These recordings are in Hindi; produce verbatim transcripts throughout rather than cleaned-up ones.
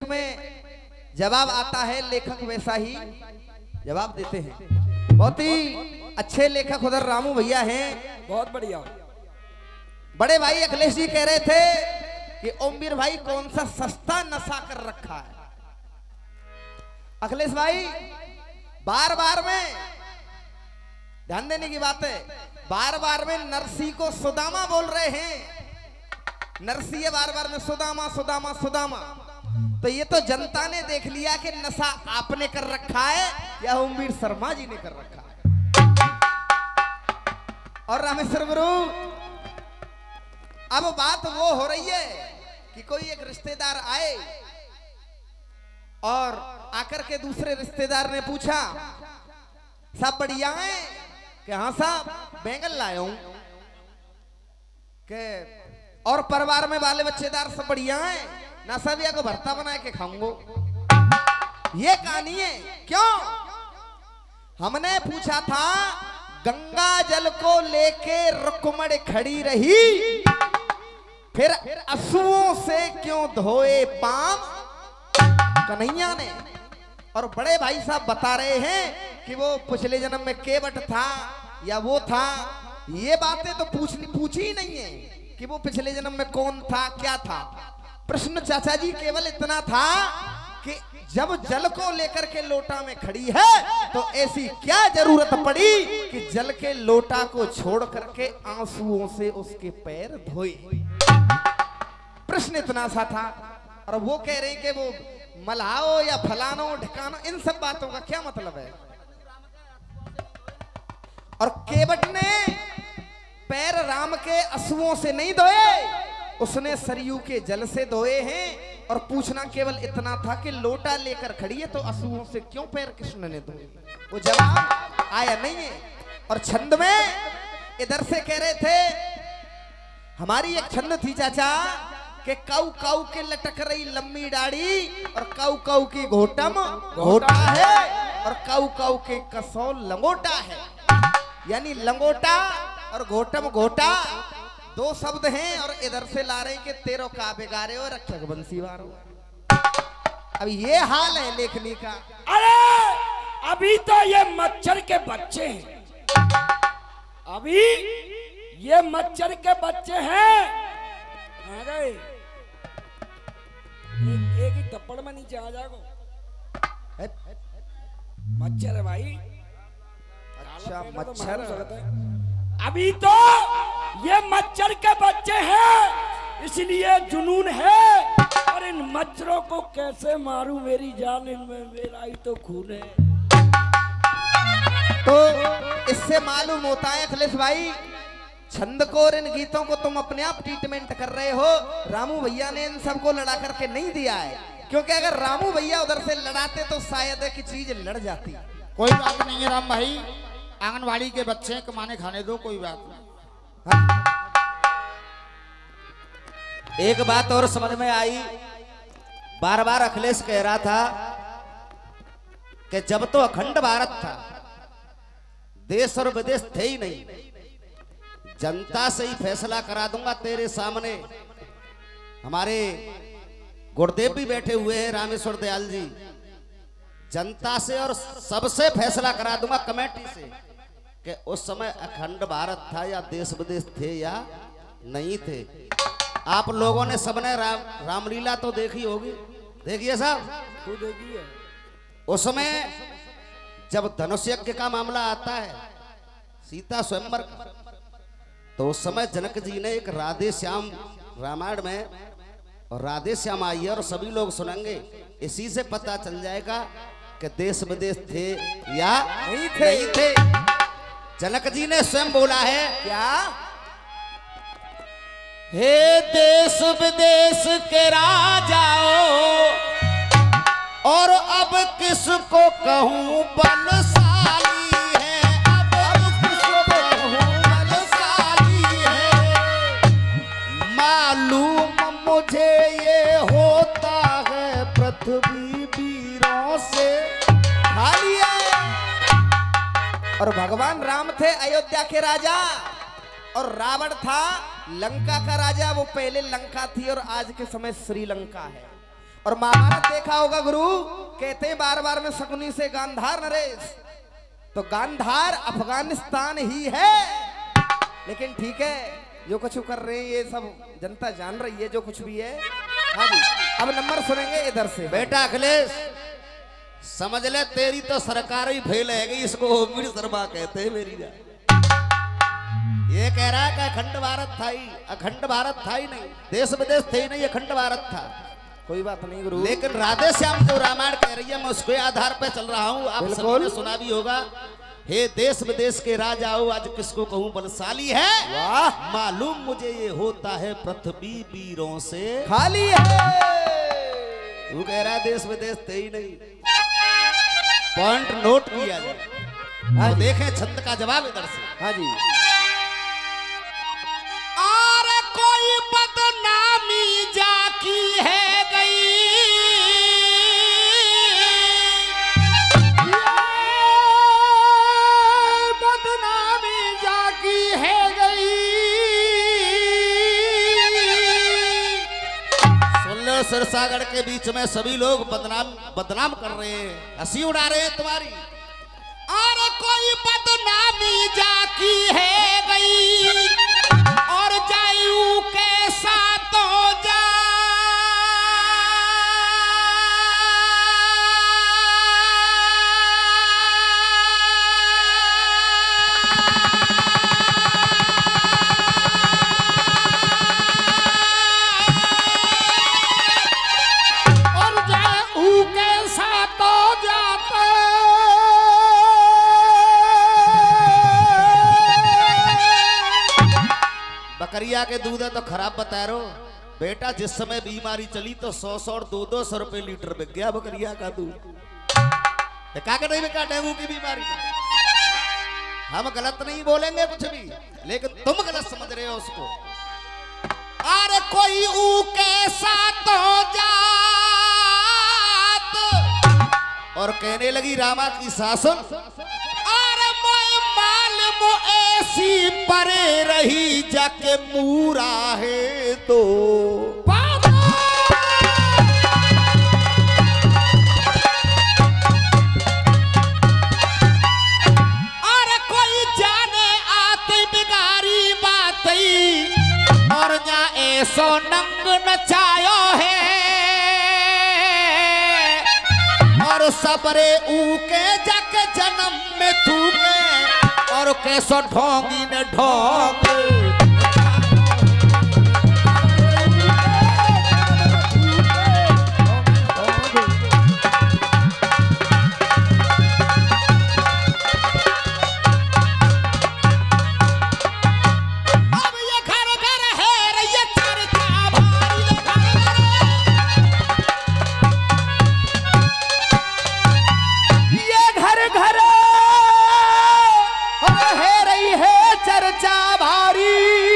में जवाब आता है, लेखक वैसा ही जवाब देते हैं। बहुत ही अच्छे लेखक उधर रामू भैया हैं, बहुत बढ़िया। बड़े भाई अखिलेश जी कह रहे थे कि ओमवीर भाई कौन सा सस्ता नशा कर रखा है। अखिलेश भाई बार बार में ध्यान देने की बात है, बार बार में नरसी को सुदामा बोल रहे हैं। नरसी है बार बार में सुदामा सुदामा सुदामा। तो ये तो जनता ने देख लिया कि नशा आपने कर रखा है या ओमवीर शर्मा जी ने कर रखा है। और रामेश्वर गुरु अब बात वो हो रही है कि कोई एक रिश्तेदार आए और आकर के दूसरे रिश्तेदार ने पूछा, सब बढ़िया है? कि हाँ साहब बैंगन लाया हूं। के और परिवार में वाले बच्चेदार सब बढ़िया हैं? ना सब या को भरता बना के खाऊंगो। ये कहानी है। क्यों? हमने पूछा था गंगा जल को लेके रुक्मण खड़ी रही, फिर असुओं से क्यों धोए पाम कन्हैया ने। और बड़े भाई साहब बता रहे हैं कि वो पिछले जन्म में केवट था या वो था। ये बातें तो पूछनी पूछी ही नहीं है कि वो पिछले जन्म में कौन था क्या था। प्रश्न चाचा जी केवल इतना था कि जब जल को लेकर के लोटा में खड़ी है तो ऐसी क्या जरूरत पड़ी कि जल के लोटा को छोड़ करके आंसुओं से उसके पैर धोए। प्रश्न इतना सा था। और वो कह रहे हैं कि वो मलाओ या फलानो ढकानो, इन सब बातों का क्या मतलब है। और केवट ने पैर राम के आंसुओं से नहीं धोए, उसने सरयू के जल से धोए हैं। और पूछना केवल इतना था कि लोटा लेकर खड़ी है तो आंसुओं से क्यों पैर कृष्ण ने धोए। वो जवाब आया नहीं है। और छंद में इधर से कह रहे थे, हमारी एक छंद थी चाचा कि काऊ काऊ के लटक रही लंबी दाढ़ी और काऊ काऊ की घोटम घोटा है और काऊ काऊ के कसौल लंगोटा है। यानी लंगोटा और घोटम घोटा दो शब्द हैं। और इधर से ला रहे हैं कि तेरो का बिगारे और रक्षक बंसी वारो। अब ये हाल है लेखनी का। अरे अभी तो ये मच्छर के बच्चे हैं, अभी ये मच्छर के बच्चे हैं। आ गए एक, एक ही थप्पड़ में नीचे आ जाओ। मच्छर है भाई। अच्छा मच्छर। अभी तो ये मच्छर के बच्चे हैं, इसलिए जुनून है। और इन मच्छरों को कैसे मारूं मेरी जान, इनमें मेरा ही तो खून है। तो इससे मालूम होता है अखिलेश भाई, छंद को और इन गीतों को तुम अपने आप ट्रीटमेंट कर रहे हो। रामू भैया ने इन सबको लड़ा करके नहीं दिया है, क्योंकि अगर रामू भैया उधर से लड़ाते तो शायद की चीज लड़ जाती। कोई बात नहीं है राम भाई, आंगनवाड़ी के बच्चे कमाने खाने दो, कोई बात नहीं। हाँ। एक बात और समझ में आई, बार बार अखिलेश कह रहा था कि जब तो अखंड भारत था, देश और विदेश थे ही नहीं, जनता से ही फैसला करा दूंगा तेरे सामने। हमारे गुरुदेव भी बैठे हुए हैं, रामेश्वर दयाल जी, जनता से और सबसे फैसला करा दूंगा कमेटी से कि उस समय अखंड भारत था या देश विदेश थे या नहीं थे। आप लोगों ने सबने राम रामलीला तो देखी होगी, देखिए साहब, तो देखिए उस समय जब धनुष यज्ञ का मामला आता है, सीता स्वयंवर का, तो उस समय जनक जी ने एक राधे श्याम रामायण में, और राधे श्याम आई है और सभी लोग सुनेंगे, इसी से पता चल जाएगा कि देश विदेश थे या नहीं थे, नहीं थे। जनक जी ने स्वयं बोला है क्या, हे देश विदेश के राजाओ, और अब किसको कहूं बलशाली है, अब किसको कहूं बलशाली है। मालूम मुझे ये होता है पृथ्वी वीरों से खाली है। और भगवान राम थे अयोध्या के राजा और रावण था लंका का राजा। वो पहले लंका थी और आज के समय श्रीलंका है। और महाभारत देखा होगा गुरु, कहते हैं बार बार में शकुनी से गांधार नरेश, तो गांधार अफगानिस्तान ही है। लेकिन ठीक है, जो कुछ कर रहे हैं ये सब जनता जान रही है, जो कुछ भी है। हाँ जी, अब नंबर सुनेंगे इधर से। बेटा अखिलेश समझ ले, तेरी तो सरकार ही फेल है गई, इसको ओमिर शर्मा कहते हैं मेरी जान। ये कह रहा है कि अखंड भारत था ही, अखंड भारत था ही नहीं, देश विदेश थे ही नहीं, अखंड भारत था। कोई बात नहीं गुरु, लेकिन राधे श्याम जो रामायण कह रही है मैं उसके आधार पे चल रहा हूँ। आप सभी ने सुना भी होगा, हे देश विदेश के राजाओं आज किसको कहूँ बलशाली है, वाह मालूम मुझे ये होता है पृथ्वी वीरों से खाली है। तू कह रहा है देश विदेश थे ही नहीं, पॉइंट नोट किया जाए। हाँ देखें छंद का जवाब इधर से। हाँ जी, और कोई बदनामी जाकी है गई, बदनामी जाकी है गई। सुन लो, सिरसागढ़ के बीच में सभी लोग बदनाम बदनाम कर रहे हैं, हंसी उड़ा रहे हैं तुम्हारी। और कोई बदनामी जाकी है गई, और जायू कैसा तो जा और जायू कैसा तो जाता। बकरिया के दूध है तो खराब बता रहे हो बेटा, जिस समय बीमारी चली तो सौ सौ और दो दो सौ रुपए लीटर बिक गया बकरिया का दूध। क्या नहीं बिका डेंगू की बीमारी। हम गलत नहीं बोलेंगे कुछ भी, लेकिन तुम गलत समझ रहे हो उसको। अरे कोई ऊ कैसा तो जात, और कहने लगी रामा की सासुन, अरे मोए माल मो ऐसी परे रही जाके मूरा है तो अरे कोई जाने आते बिगारी बात, और जा ऐसो नंग नचायो है, और सबरे ऊके जाके जन्म में थूके, और कैसो ढोंगी ने ढोंग। अब ये घर घर है रे ये चर्चा भारी ये घर घर है रही है चर्चा भारी,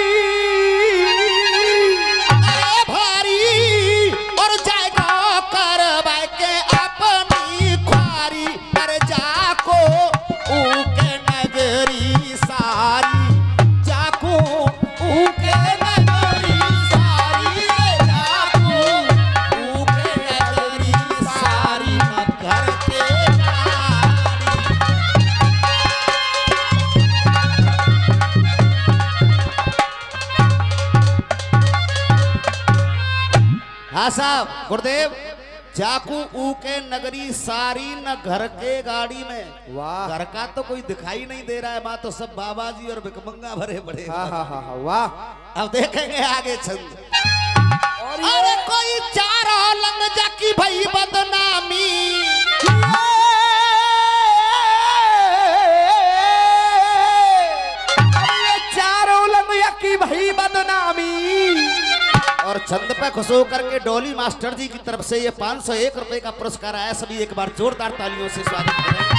अरे भारी, और जाएगा कर के अपनी ख्वारी, कर जाको ऊके नगरी सारी, जाको ऊके नगरी सारी, जाको ऊके नगरी सारी, घर के हाँ साहब गुरुदेव, जाकू ऊ के नगरी सारी न घर के गाड़ी में। वाह, घर का तो कोई दिखाई नहीं दे रहा है, माँ तो सब बाबा जी और भिकमंगा भरे बड़े। हाँ हाँ हाँ हाँ, वाह। अब देखेंगे आगे छंद। अरे कोई चारा लंग जाकी भाई बदनामी, चारों लंग की भाई बदनामी, और छंद पे खुश होकर के डोली मास्टर जी की तरफ से ये पाँच सौ एक रुपए का पुरस्कार आया। सभी एक बार जोरदार तालियों से स्वागत करें।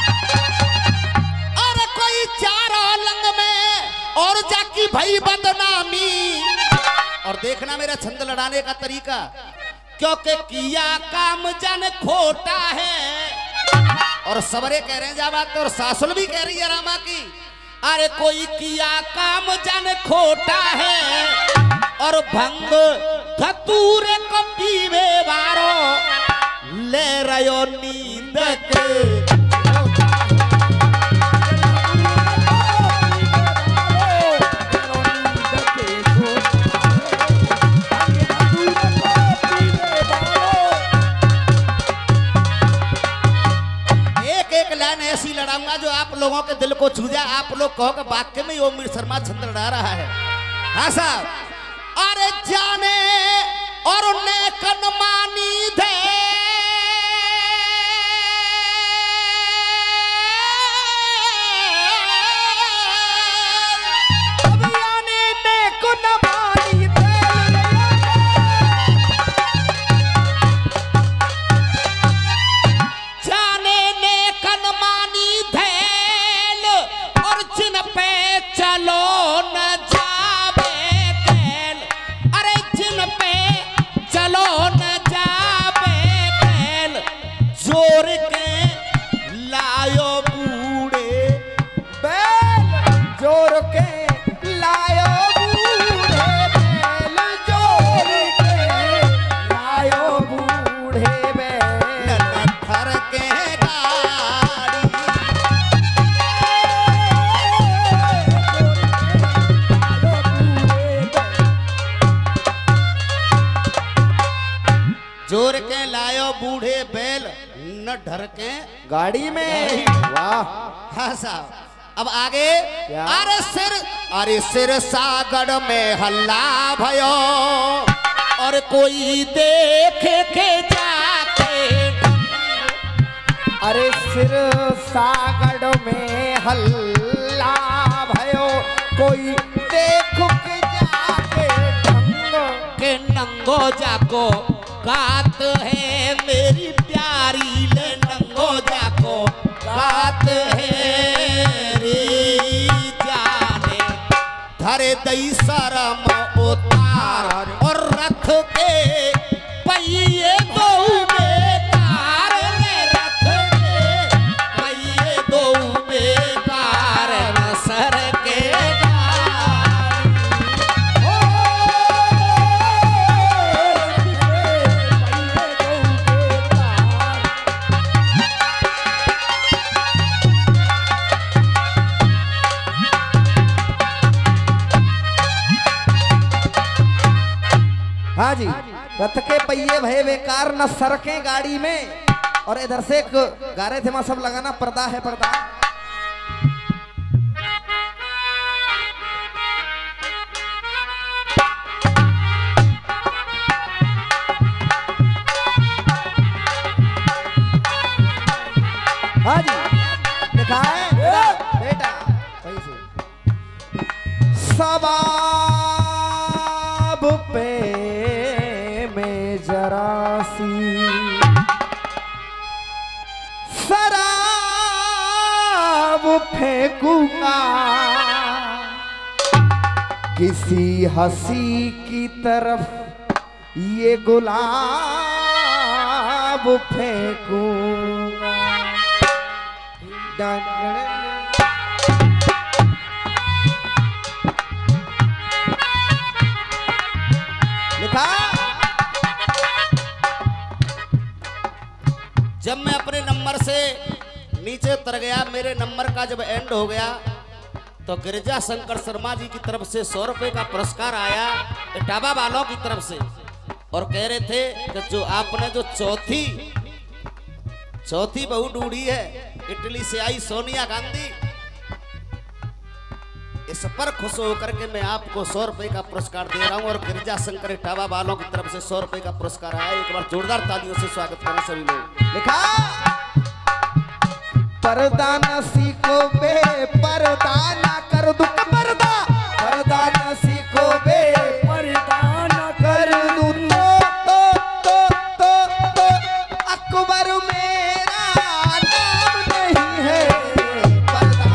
अरे कोई चारा लंग में और जाकी भाई बदनामी, और देखना मेरा छंद लड़ाने का तरीका, क्योंकि किया काम जन खोटा है, और सबरे कह रहे हैं जा बात, और सासुल भी कह रही है रामा की। अरे कोई किया काम जन खोटा है, और भंग धतूर को पीवे वारो ले रयो नींद के ऐसी लड़ाऊंगा जो आप लोगों के दिल को छू जाए। आप लोग कहो कि वाक्य में ओम शर्मा छंद लड़ा रहा है। हाँ साहब। अरे जाने और नेकन मानी दे बूढ़े बैल न डर के गाड़ी में। वाह। हाँ साहब। अब आगे। अरे सिर अरे सिर सागर में हल्ला भयो और कोई देख के जाके। अरे सिर सागर में हल्ला भयो कोई देख के जाके ढंग के नंगो जाको बात है मेरी प्यारी ले नंगो जाको बात है रे जाने धरे दई शरम उतार और रथ के पहिए दो बेकार रे रथ के पहिए दो बेकार न सर के हाँ जी। रथ के पहिए भय बेकार न सरके गाड़ी में। और इधर से एक गा रहे थे वहां सब लगाना पर्दा है पर्दा। हाँ जी देखा है बेटा वही से सवाब पे में जरा सी शराब फेंकूंगा किसी हंसी की तरफ ये गुलाब फेंकूंगा। लिखा जब मैं अपने नंबर से नीचे उतर गया, मेरे नंबर का जब एंड हो गया तो गिरिजा शंकर शर्मा जी की तरफ से सौ रुपए का पुरस्कार आया इटावा वालों की तरफ से। और कह रहे थे कि जो आपने जो चौथी चौथी बहू ढूंढी है इटली से आई सोनिया गांधी, इस पर खुश होकर के मैं आपको सौ रुपए का पुरस्कार दे रहा हूं। और गिरिजा शंकर इटावा वालों की तरफ से सौ रुपए का पुरस्कार आया। एक बार जोरदार तालियों से स्वागत करें सभी लोग। लिखा पर्दा न सीखो बे पर्दा न कर दू पर्दा पर्दा न सीखो बे पर्दा न कर दू तो तो तो तो अकबर मेरा नाम नहीं है पर्दा।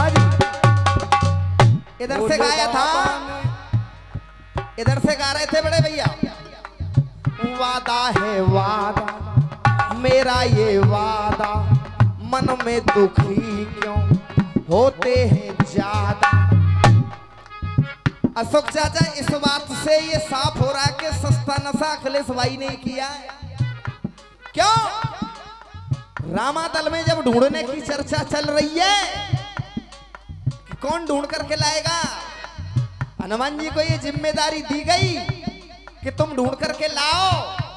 इधर से गाया था, इधर से गा रहे थे भैया, वादा है वादा मेरा ये वादा, मन में दुखी क्यों होते हैं ज्यादा। अशोक चाचा, इस बात से ये साफ हो रहा है कि सस्ता नशा अखिलेश भाई ने किया है। क्यों? रामादल में जब ढूंढने की चर्चा चल रही है कि कौन ढूंढ करके लाएगा, हनुमान जी को ये जिम्मेदारी दी गई कि तुम ढूंढ करके लाओ,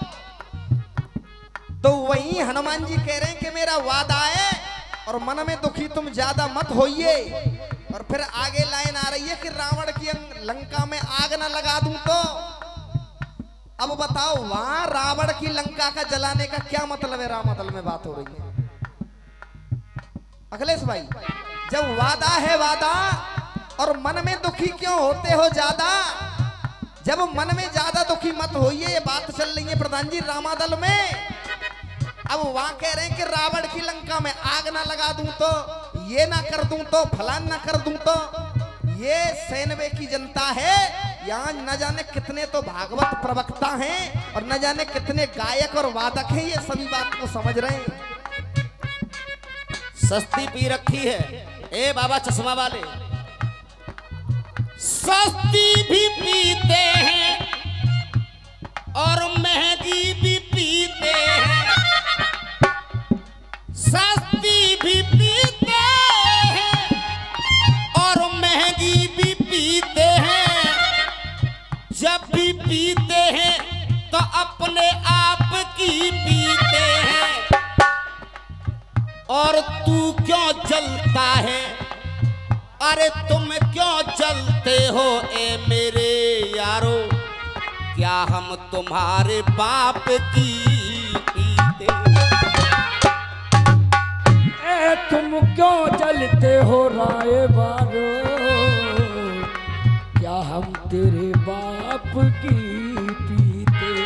तो वही हनुमान जी कह रहे हैं कि मेरा वादा है और मन में दुखी तुम ज्यादा मत होइए। और फिर आगे लाइन आ रही है कि रावण की लंका में आग ना लगा दूं तो। अब बताओ, वहां रावण की लंका का जलाने का क्या मतलब है? रामादल में बात हो रही है अखिलेश भाई, जब वादा है वादा और मन में दुखी क्यों होते हो ज्यादा। जब मन में ज्यादा दुखी मत होइए, ये बात चल रही है प्रधान जी रामादल में। अब वहां कह रहे हैं कि रावण की लंका में आग ना लगा दूं तो, ये ना कर दूं तो, फलान ना कर दूं तो। ये सैनवे की जनता है, यहाँ न जाने कितने तो भागवत प्रवक्ता हैं और न जाने कितने गायक और वादक हैं, ये सभी बात को समझ रहे हैं। सस्ती पी रखी है ए बाबा चश्मा वाले, सस्ती भी पीते हैं और महंगी भी पीते हैं। सस्ती भी पीते हैं और महंगी भी पीते हैं। जब भी पीते हैं तो अपने आप की पीते हैं। और तू क्यों जलता है, अरे तुम क्यों जलते हो ए मेरे यारो, क्या हम तुम्हारे बाप की पीते। ए तुम क्यों जलते हो राय बारो, क्या हम तेरे बाप की पीते।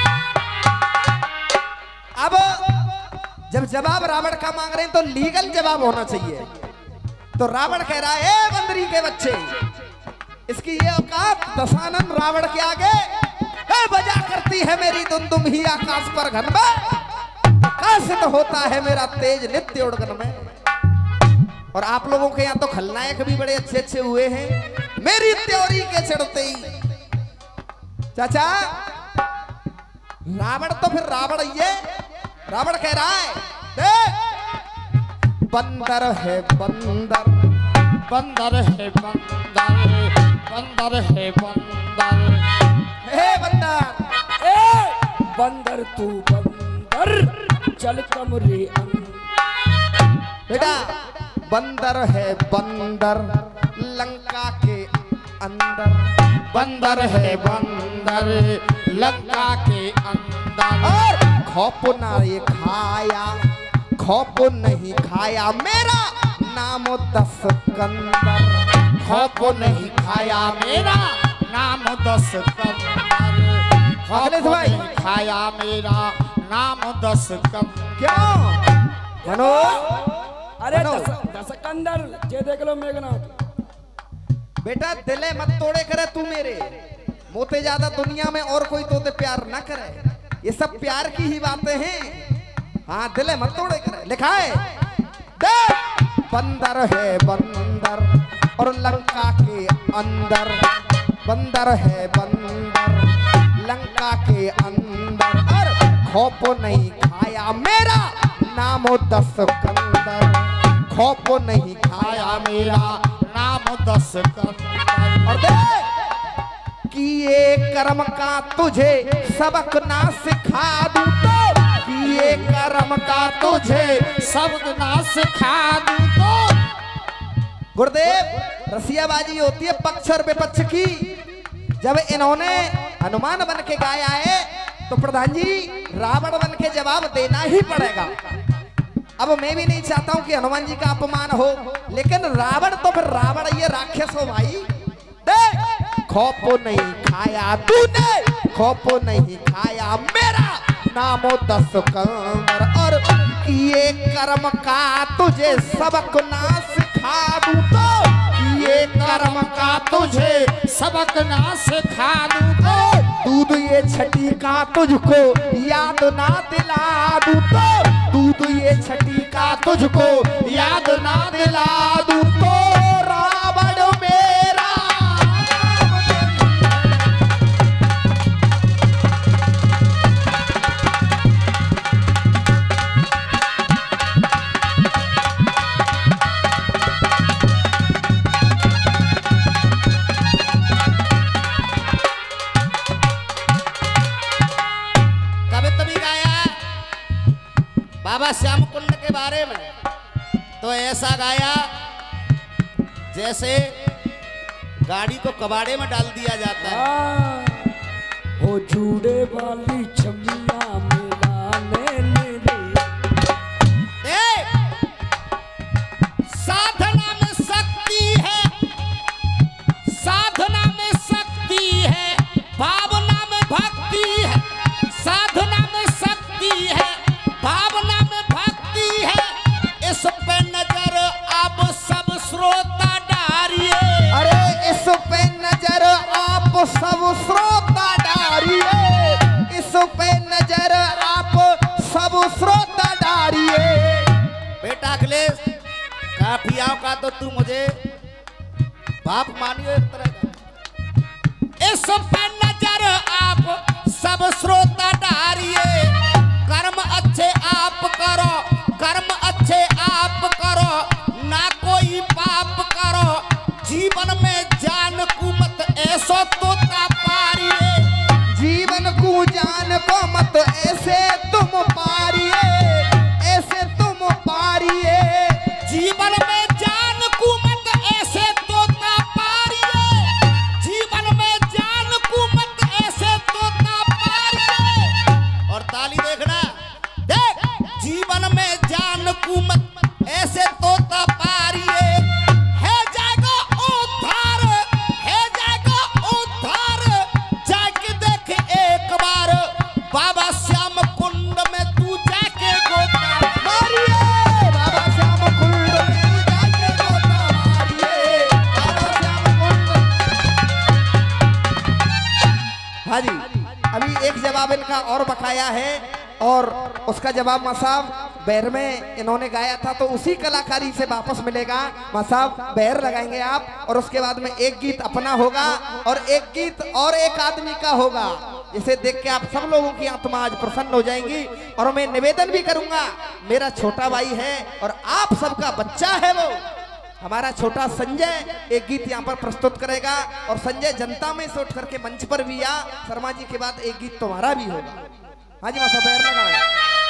अब जब जवाब रावण का मांग रहे हैं तो लीगल जवाब होना चाहिए। तो रावण कह रहा है, ए बंदरी के बच्चे, इसकी ये औकात दशानन रावण के आगे ए बजा करती है मेरी दुमदुम ही आकाश पर घन में, प्रकाशित होता है मेरा तेज नित्य उड़गन में। और आप लोगों के यहाँ तो खलनायक भी बड़े अच्छे अच्छे हुए हैं मेरी त्योरी के चढ़ते ही। चाचा, रावण तो फिर रावण ये रावण कह रहा है, दे बंदर है बंदर, बंदर है बंदर, बंदर है बंदर, हे बंदर, ए बंदर तू बंदर चल कमरे अंदर। बेटा बंदर है बंदर लंका के अंदर, बंदर है बंदर लंका के अंदर। और खौफ नहीं खाया, खौफ नहीं खाया मेरा नाम दस कंदर, खौफ नहीं खाया मेरा नाम दस कंदर, खौफ अखिलेश भाई। नहीं खाया मेरा नाम दस कंदर। क्यों मनोज? अरे बनो। दस, दस कंदर जे देख लो मेघनाथ। बेटा दिले मत तोड़े करे तू मेरे, मोते ज्यादा दुनिया में और कोई तोते प्यार ना करे, ये सब प्यार की ही बातें हैं। हाँ दिले मत तोड़े करे। लिखा है, देख बंदर है बंदर और लंका के अंदर, बंदर है बंदर लंका के अंदर। और खौफ नहीं खाया मेरा नाम दस कंदर, खौफ नहीं खाया खाया मेरा नाम दस कंदर। और देख किए कर्म का तुझे सबक ना सिखा दूं तो, किए कर्म का तुझे शब्द ना सिखा दूं तो। गुरुदेव, रसियाबाजी होती है पक्ष और विपक्ष की। जब इन्होंने हनुमान बन के गाया है तो प्रधान जी रावण बन के जवाब देना ही पड़ेगा। अब मैं भी नहीं चाहता हूं कि हनुमान जी का अपमान हो, लेकिन रावण तो फिर रावण, ये राक्षस हो भाई। देख खौफ नहीं खाया तूने, खौफ नहीं खाया मेरा नामो दस कंदर। और किए कर्म का तुझे सबक ना सिखा दूं तो, ये कर्म का तुझे सबक ना सिखा दूं तो। दूध ये छठी का तुझको याद ना दिला दूं तो दूध ये छठी का तुझको याद ना दिला दूं तो रावण मेरा बाबा श्याम कुंड के बारे में तो ऐसा गाया जैसे गाड़ी को कबाड़े में डाल दिया जाता है। वो जूड़े वाली छमिया मिलाने मेरे साधना में शक्ति है, साधना में शक्ति है, भावना में भक्ति है, साधना में शक्ति है, भावना में भक्ति है। इस पे नजर आप सब श्रोता डारिए, अरे इस पे नजर आप सब श्रोता डारिए, इस पे नजर आप सब श्रोता डारिए। बेटा अखिलेश काफियाओं का तो तू मुझे बाप मानियो एक तरह का। इस पे नजर आप सब श्रोता डारिए, कर्म अच्छे आप करो, कर्म अच्छे आप करो, ना कोई पाप करो, जीवन में जान को मत ऐसो तोता पारिए, जीवन को जान को मत ऐसे तुम पारिए, ऐसे तुम पारिए। जीवन में जान को मत ऐसे तोता पारिए, जीवन में जान को मत ऐसे तोता पारिए। और ताली देखना, देख जीवन में जान को मत ऐसे तोता पारिए। है जाएगा उद्धार, है जाएगा उद्धार, जाके देख एक बार बाबा श्याम कुंड में तू जाके गोता मारिए बाबा श्याम कुंड में जाके गोता मारिए, बाबा श्याम कुंड। हाँ जी, अभी एक जवाब इनका और बकाया है और उसका जवाब मसाब बैर में इन्होंने गाया था तो उसी कलाकारी से वापस मिलेगा। मसाब बैर लगाएंगे आप और उसके बाद में एक गीत अपना होगा और एक गीत और एक आदमी का होगा, जिसे देख के आप सब लोगों की आत्मा आज प्रसन्न हो जाएंगी। और मैं निवेदन भी करूंगा, मेरा छोटा भाई है और आप सबका बच्चा है, वो हमारा छोटा संजय एक गीत यहाँ पर प्रस्तुत करेगा और संजय जनता में से उठ करके मंच पर भी आ, शर्मा जी के बाद एक गीत तुम्हारा भी होगा। हाँ जी मसाब बैर लगाएं।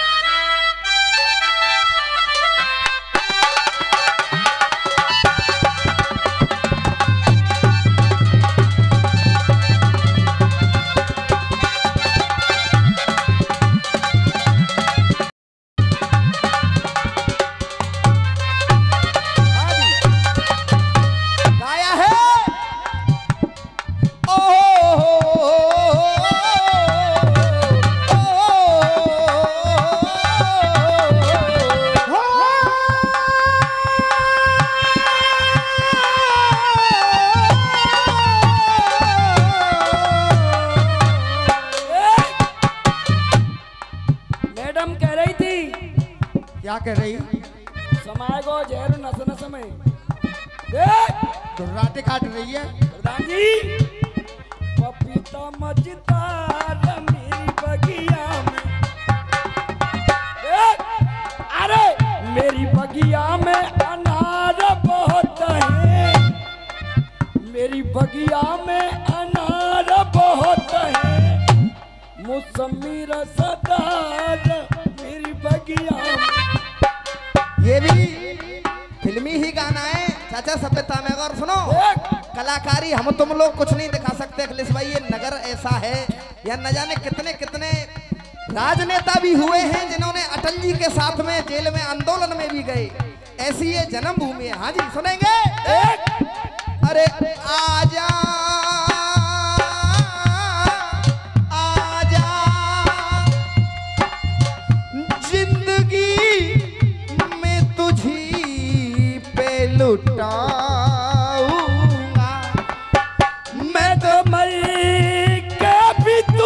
क्या कह रही? समाए को जहर नस नस में देख दुर्राते काट रही है। प्रधान जी पपीता मजदार मेरी बगिया में देख, अरे मेरी बगिया में अनार बहुत है, मेरी बगिया में अनार बहुत है, मौसमी रसदार मेरी बगिया में। ये भी फिल्मी ही गाना है चाचा, सभ्यता में अगर सुनो कलाकारी हम तुम लोग कुछ नहीं दिखा सकते अखिलेश भाई, ये नगर ऐसा है या न जाने कितने कितने राजनेता भी हुए हैं जिन्होंने अटल जी के साथ में जेल में आंदोलन में भी गए, ऐसी ये जन्मभूमि है। हाँ जी सुनेंगे। अरे आजा आजा जिंदगी में तुझी पे लुटाऊंगा मैं तो मर के भी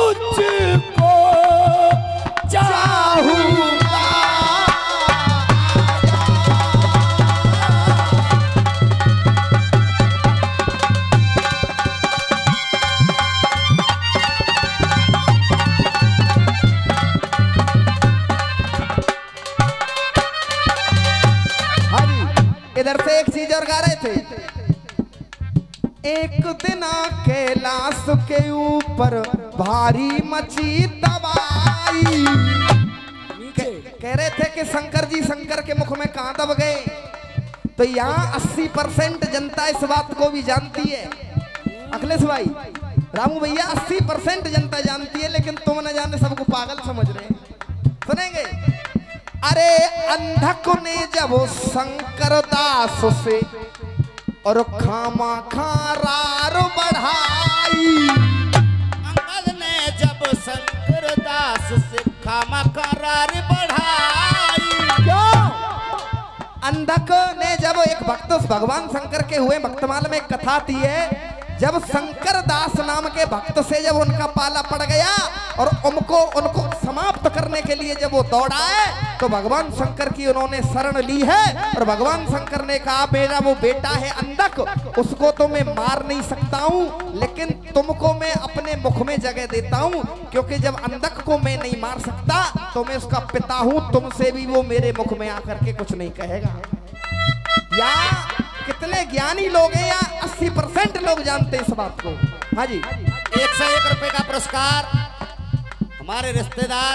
इधर से एक चीज और गा रहे थे। एक दिन कैलाश के ऊपर भारी मची तबाही। कह रहे थे कि शंकर जी शंकर के मुख में कहां दब गए। तो यहाँ अस्सी परसेंट जनता इस बात को भी जानती है अखिलेश भाई, रामू भैया, अस्सी परसेंट जनता जानती है, लेकिन तुम न जाने सबको पागल समझ रहे हैं। सुनेंगे? अरे अंधक ने जब शंकर दास से और खामा खारार बढ़ाई। अंगद ने जब शंकर दास से खामा करार बढ़ाई। क्यों? अंधक ने जब एक भक्त भगवान शंकर के हुए भक्तमाल में कथा थी है, जब शंकर दास नाम के भक्त से जब उनका पाला पड़ गया और उनको उनको समाप्त करने के लिए जब वो दौड़ाए, तो भगवान शंकर की उन्होंने शरण ली है। और भगवान शंकर ने कहा मेरा वो बेटा है अंधक, उसको तो मैं मार नहीं सकता हूँ, लेकिन तुमको मैं अपने मुख में जगह देता हूँ, क्योंकि जब अंधक को मैं नहीं मार सकता तो मैं उसका पिता हूँ, तुमसे भी वो मेरे मुख में आकर के कुछ नहीं कहेगा। या कितने ज्ञानी लोग हैं, या अस्सी परसेंट लोग जानते हैं इस बात को। हाँ जी, एक सौ एक रुपए का पुरस्कार हमारे रिश्तेदार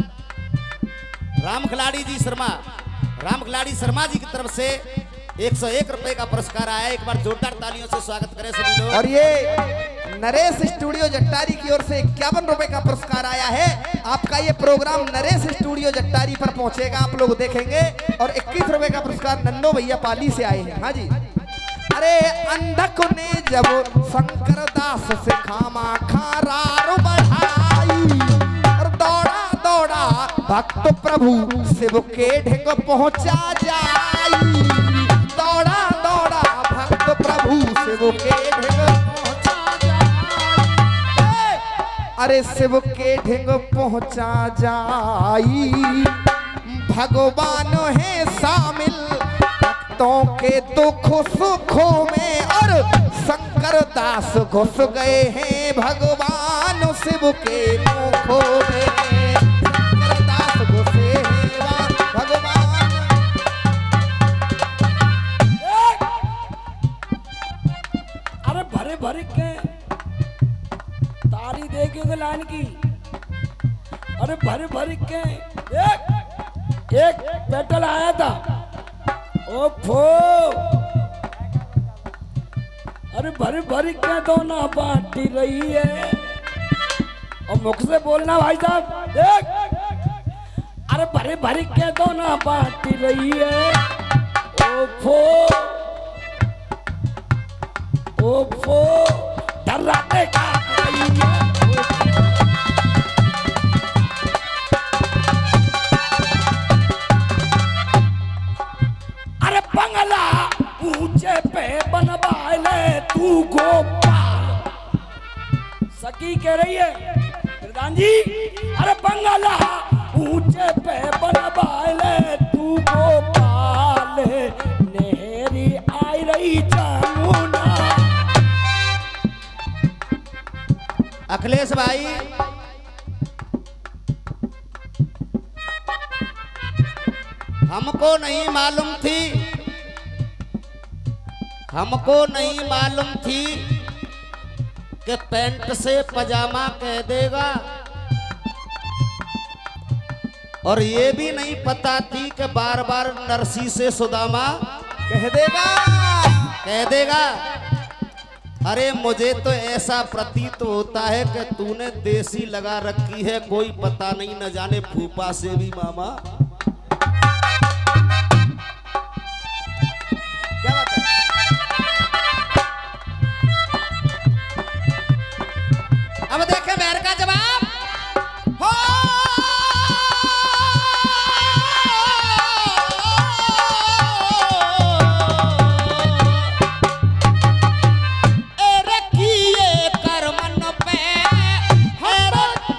राम खिलाड़ी जी शर्मा राम खिलाड़ी शर्मा जी की तरफ से एक सौ एक रुपए का पुरस्कार आया। एक बार जोरदार तालियों से स्वागत करें सभी लोग। और ये नरेश स्टूडियो जट्टारी की ओर से इक्यावन रुपए का पुरस्कार आया है। आपका ये प्रोग्राम नरेश स्टूडियो जट्टारी पर पहुंचेगा, आप लोग देखेंगे। और इक्कीस रुपए का पुरस्कार नन्नो भैया पाली से आए हैं। हाँ जी, अरे अंधक ने जब शंकर दास से खामा खारार बढ़ाई और दौड़ा दौड़ा भक्त प्रभु शिव के ढेंग पहुंचा जाई। दौड़ा दौड़ा भक्त प्रभु शिव के ढेंग पहुंचा जाई। अरे शिव के ढेंग पहुंचा जाई, भगवान है शामिल भक्तों के दुख सुखों में। और शंकर दास घुस गए हैं भगवान शिव के मुखों में। शंकर दास घुसे हैं भगवान। अरे भरे भरे के ताली देखे लाइन की। अरे भरे भरे के एक एक पेटल आया था। ओफो, अरे भरी भरी के तो ना बांटी रही है। और मुख से बोलना भाई साहब, देख। अरे भरी भरी के तो ना बांटी रही है। ओफो ओफो, डराते का रही है। बंगला ऊंचे पे बनवा ले तू गोपाल। सखी कह रही है प्रधान जी, अरे बंगला ऊंचे पे बनवा ले तू गोपाल। नेहरी आई रही जमुना। अखिलेश भाई, हमको नहीं मालूम थी हमको नहीं मालूम थी कि पैंट से पजामा कह देगा, और ये भी नहीं पता थी कि बार बार नरसी से सुदामा कह देगा कह देगा। अरे मुझे तो ऐसा प्रतीत होता है कि तूने देसी लगा रखी है, कोई पता नहीं, न जाने फूफा से भी मामा। क्या बात है? अब देखे मेहर का जवाब। हो ए रखिए करमन पे हैरत।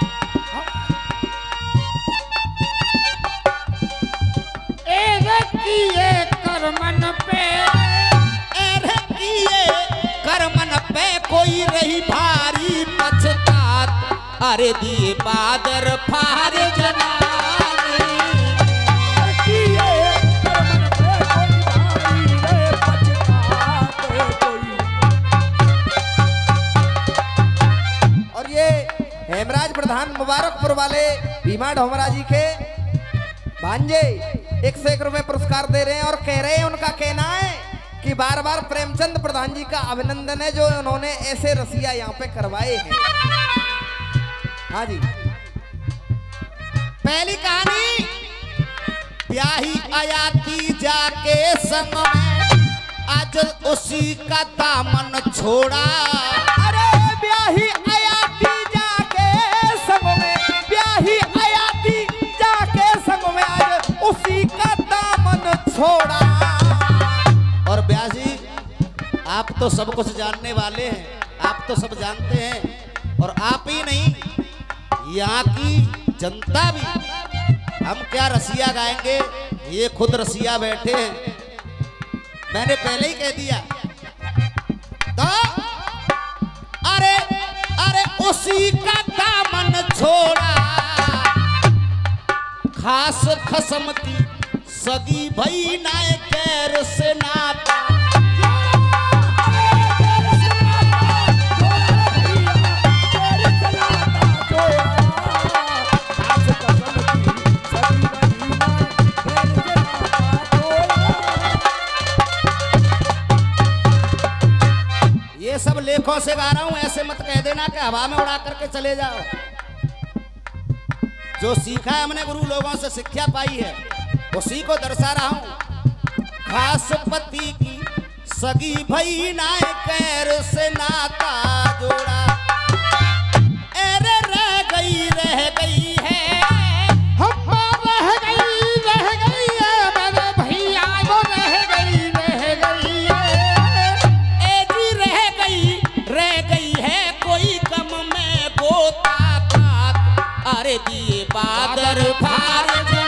ए रखिए करमन पे ए रखिए करमन पे कोई रही भारी पछतात। अरे दिए बादर फार जनाने। करमन पे कोई भारी वाले भीमा ढोमरा जी के भांजे एक सौ एक रुपए पुरस्कार दे रहे हैं और कह रहे हैं, उनका कहना है कि बार बार प्रेमचंद प्रधान जी का अभिनंदन है जो उन्होंने ऐसे रसिया यहाँ पे करवाए हैं। हाँ जी। पहली कहानी, ब्याही आया थी जाके संग में, आज उसी का दामन छोड़ा। अरे ब्याही आया थी जाके संग में, ब्याही आया थी जाके संग में, आज उसी का दामन छोड़ा। और ब्याह जी, आप तो सब कुछ जानने वाले हैं, आप तो सब जानते हैं, और आप ही नहीं यहाँ की जनता भी। हम क्या रसिया गाएंगे, ये खुद रसिया बैठे हैं। मैंने पहले ही कह दिया तो अरे अरे उसी का दामन छोड़ा, खास खसम की सगी भई नाय कैर से नाता। ये सब लेखों से गा रहा हूं, ऐसे मत कह देना कि हवा में उड़ा करके चले जाओ। जो सीखा है हमने गुरु लोगों से शिक्षा पाई है, उसी को दर्शा रहा हूं। खास पति की सगी भई नाय कैर से नाता जोड़ा, अरे रह गई रह गई है, हम रह गई रह गई है, मेरे भैया वो रह गई रह गई है। ए जी रह गई रह गई है, कोई गम में बोता था, अरे दिए बादर भार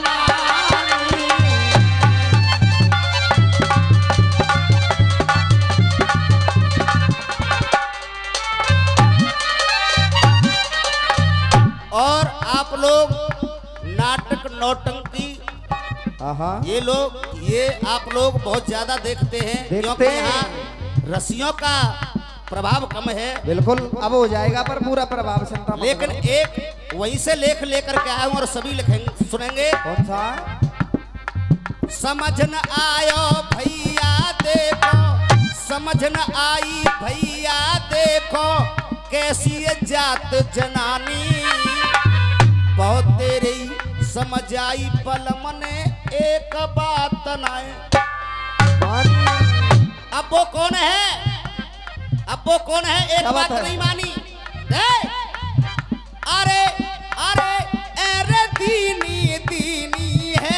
लोग नाटक नौटंकी ये लोग ये आप लोग बहुत ज्यादा देखते हैं, क्योंकि यहाँ रसियों का प्रभाव कम है। बिल्कुल अब हो जाएगा पर पूरा प्रभाव चिंता मत लेकिन करो। एक वहीं से लेख लेकर के आया हूँ और सभी लिखेंगे सुनेंगे। कौन सा? समझ न आयो भैया देखो, समझ न आई भैया देखो, कैसी ये जात जनानी, बहुत तेरी समझ आई पलम ने एक बात नाए। अब वो कौन है, अब वो कौन है, एक बात नहीं मानी। अरे अरे अरे दीनी दीनी है,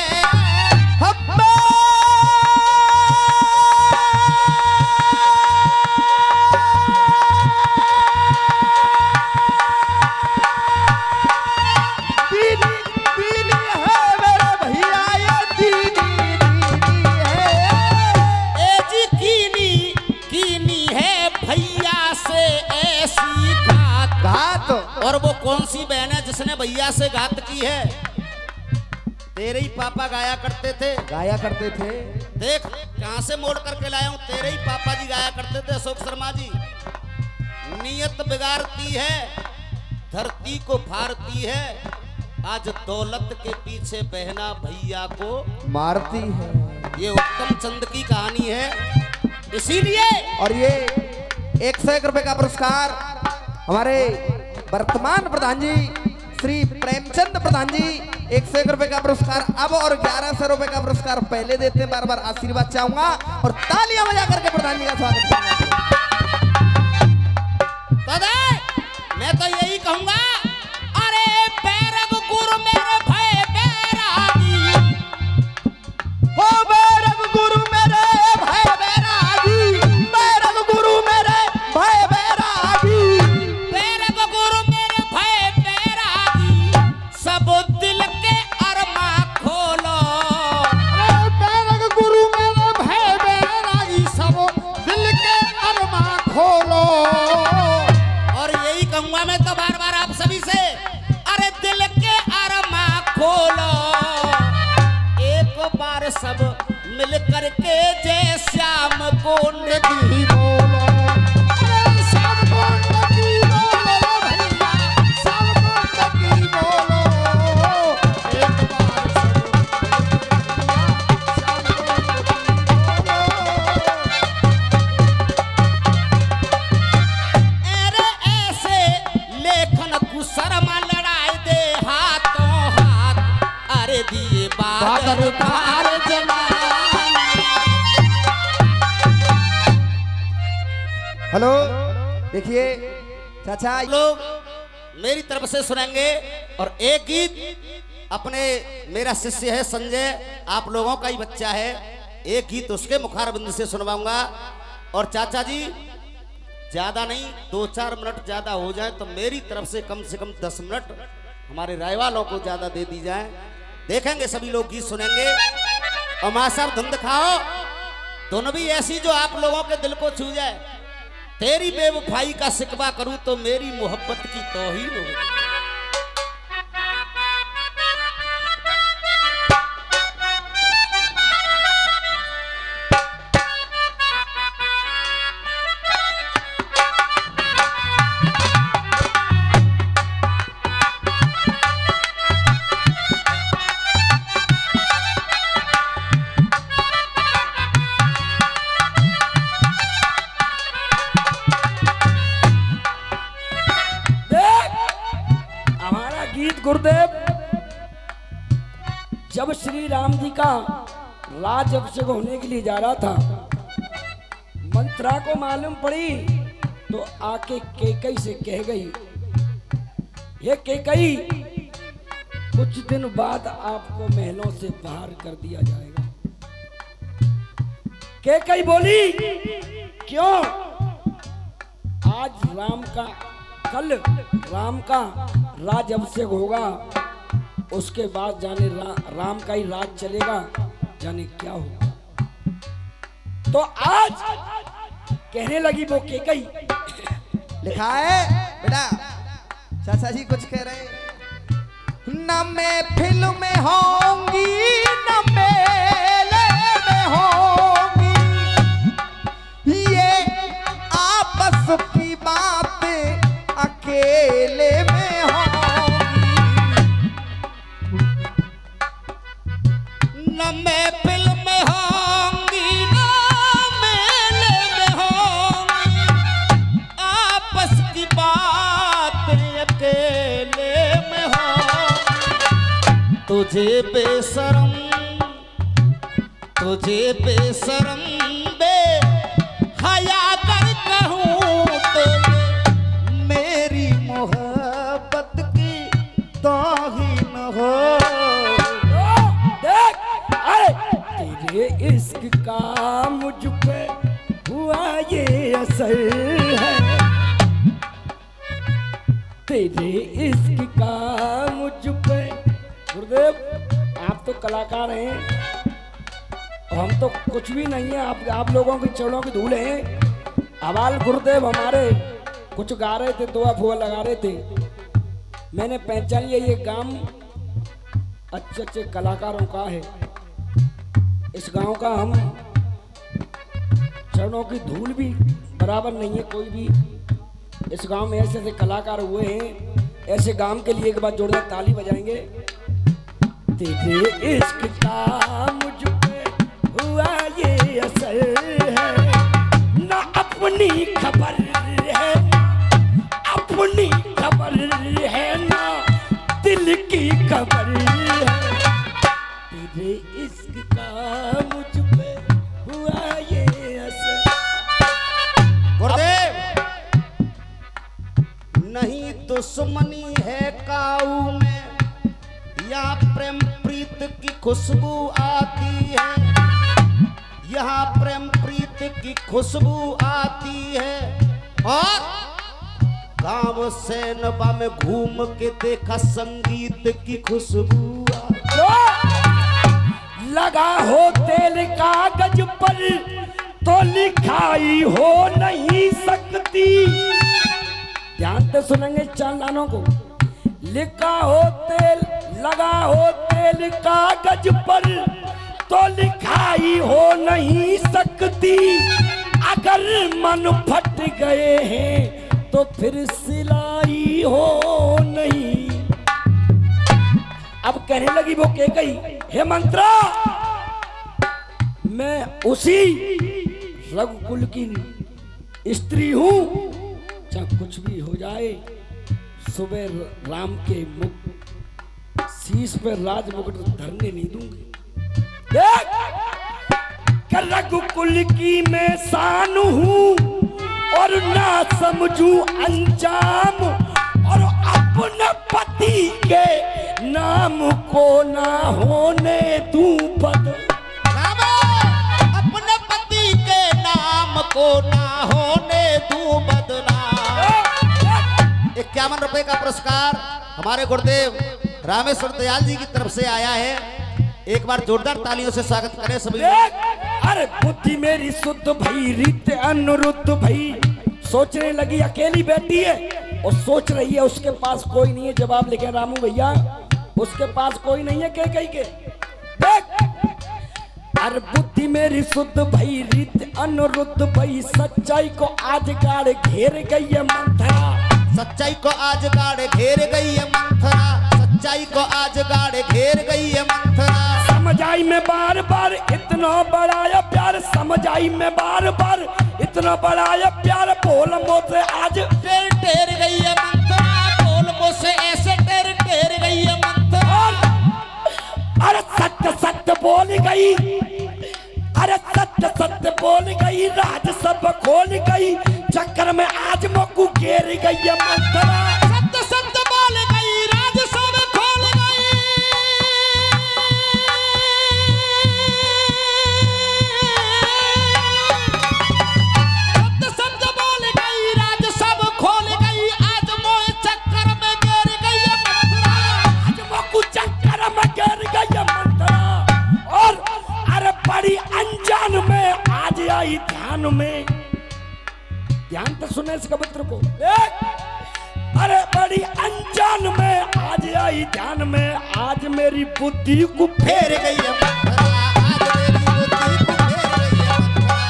और वो कौन सी बहन है जिसने भैया से घात की है? तेरे ही पापा गाया करते थे, गाया करते थे। देख कहां से मोड़ करके लाया हूं, तेरे ही पापा जी गाया करते थे, अशोक शर्मा जी। नियत बिगाड़ती है, धरती को फाड़ती है, आज दौलत के पीछे बहना भैया को मारती है। ये उत्तम चंद की कहानी है। इसीलिए और ये एक सौ एक रुपए का पुरस्कार हमारे वर्तमान प्रधान जी श्री प्रेमचंद प्रधान जी, एक सौ एक रुपए का पुरस्कार अब और ग्यारह सौ रुपए का पुरस्कार पहले देते हैं। बार बार आशीर्वाद चाहूंगा और तालियां बजा करके प्रधान जी का स्वागत करूंगा। मैं तो यही कहूंगा, अरे बैरग गुरु मेरे भय बैरागी, हो बैरग गुरु मेरे भय बैरागी, बैरग गुरु मेरे भय बैरागी, बैरग गुरु मेरे भय बैरागी, सब दिल के अरमा खोलो। अरे बैरग गुरु मेरे भय बैरागी, सब दिल के अरमा खोलो। और यही कहूंगा मैं तो बार बार आप सभी से, अरे दिल के अरमा खोलो, एक बार सब मिल करके जय श्याम को नदी बोलो, अरे श्याम को नदी बोलो भैया, श्याम को नदी बोलो। दे दिए बादल बादल तार जमाना। हेलो देखिए चाचा लोग मेरी तरफ से सुनेंगे और एक गीत अपने मेरा शिष्य है संजय, आप लोगों का ही बच्चा है, एक गीत उसके मुखारबिंद से सुनवाऊंगा। और चाचा जी ज्यादा नहीं, दो चार मिनट ज्यादा हो जाए तो मेरी तरफ से कम से कम दस मिनट हमारे राय वालों को ज्यादा दे दी जाए। देखेंगे सभी लोग गीत सुनेंगे और मां साहब धुन दिखाओ दोनों भी ऐसी जो आप लोगों के दिल को छू जाए। तेरी बेवफाई का शिकवा करूं तो मेरी मोहब्बत की तौहीन हो। गुरुदेव जब श्री राम जी का राज अभिषेक होने के लिए जा रहा था, मंत्रा को मालूम पड़ी तो आके केकई से कह गई, ये केकई कुछ दिन बाद आपको महलों से बाहर कर दिया जाएगा। केकई बोली क्यों? आज राम का कल राम का राज अभिषेक होगा, उसके बाद जाने रा, राम का ही राज चलेगा, जाने क्या होगा। तो आज कहने लगी वो केकई, लिखा है बेटा चाचा जी कुछ कह रहे हैं, न मैं फिल्म में होंगी न मेले में होंगी, ये आपस की बातें अकेले में होंगी। न मैं फिल्म में होंगी न मेले में होंगी, आपस की बातें अकेले में होंगी। तुझे बेशरम तुझे बेशरम बे हया कर कहूँ तो मेरी मोहब्बत की तौहीन हो। देख अरे तेरे इश्क का मुझ पे हुआ ये असर है, तेरे इश्क का मुझ पे। गुरुदेव आप तो कलाकार हैं और हम तो कुछ भी नहीं है, आप आप लोगों के चरणों की धूल हैं। हवाल गुरुदेव हमारे कुछ गा रहे थे, दो अफवाह लगा रहे थे, मैंने पहचान लिया ये गांव अच्छे अच्छे कलाकारों का है। इस गांव का हम चरणों की धूल भी बराबर नहीं है कोई भी। इस गांव में ऐसे ऐसे कलाकार हुए हैं, ऐसे गांव के लिए एक बार जोरदार ताली बजाएंगे। तेरे इश्क का मुझ पे हुआ ये असर है, ना अपनी खबर है अपनी खबर है ना दिल की खबर है, तेरे इश्क का मुझ पे हुआ ये असर। गुरुदेव नहीं दुश्मनी है काऊ में, या प्रेम प्रीत की खुशबू आती है, यहाँ प्रेम प्रीत की खुशबू आती है। और गांव से नबा में घूम के देखा संगीत की खुशबू आती है। लगा हो तेल कागज पर तो लिखाई हो नहीं सकती। ध्यान से सुनेंगे चांदानों को। लिखा हो तेल लगा हो तेल कागज पर तो लिखाई हो नहीं सकती। अगर मन फट गए हैं तो फिर सिलाई हो नहीं। अब कहने लगी वो कह गई, हे मंत्रा मैं उसी रघुकुल की स्त्री हूं, चाहे कुछ भी हो जाए सुबह राम के मुख शीश पे राज मुकुट धरने नहीं दूंगी। देख कर रघुकुल की मैं शान हूँ और ना समझू अंजाम, और अपने पति के नाम को ना होने दूं बदनाम, अपने पति के नाम को ना होने दूं बदनाम। इक्यावन रुपए का पुरस्कार हमारे गुरुदेव रामेश्वर दयाल जी की तरफ से आया है। एक बार जोरदार तालियों से स्वागत करें सभी। अरे बुद्धि मेरी शुद्ध भई, रीत अनुरुद्ध भई, सोचने लगी अकेली बैठी है और सोच रही है उसके पास कोई नहीं है। जवाब लिखे रामू भैया, उसके पास कोई नहीं है के कही के। देख अरे बुद्धि मेरी शुद्ध भई, रीत अनुरुद्ध भई, सच्चाई को आज गाड़ घेर गई है मंथरा, सच्चाई को आज गाड़ घेर गई है मंथरा, सच्चाई को आज गाड़ घेर गई है मंथरा। समझ आई मैं बार बार इतना बड़ाया प्यार, समझ आई मैं बार बार इतना बड़ाया प्यार, बोल मुझसे आज टेर टेर गई है मंथरा, बोल मुझसे ऐसे टेर टेर गई है मंथरा। अरे सत्य सत्य बोल गई, अरे सत्य सत्य बोल गई, राज सब खोल गई, चक्कर में आज मक्कू घेर गई है मंथरा। सत्य सत्य बोल गई, राज सब खोल गई, सत्य सत्य बोल गई, राज सब खोल गई, आज मोह चक्कर में गिर गई है मंथरा, आज मक्कू चक्कर में गिर गई है मंथरा। और अरे बड़ी अनजान में आज आई ध्यान में, ध्यान तो सुने इस कबूतर को। अरे बड़ी अनजान में आज आई ध्यान में, आज मेरी बुद्धि को फेर गई है मंथरा, आज मेरी बुद्धि को फेर गई है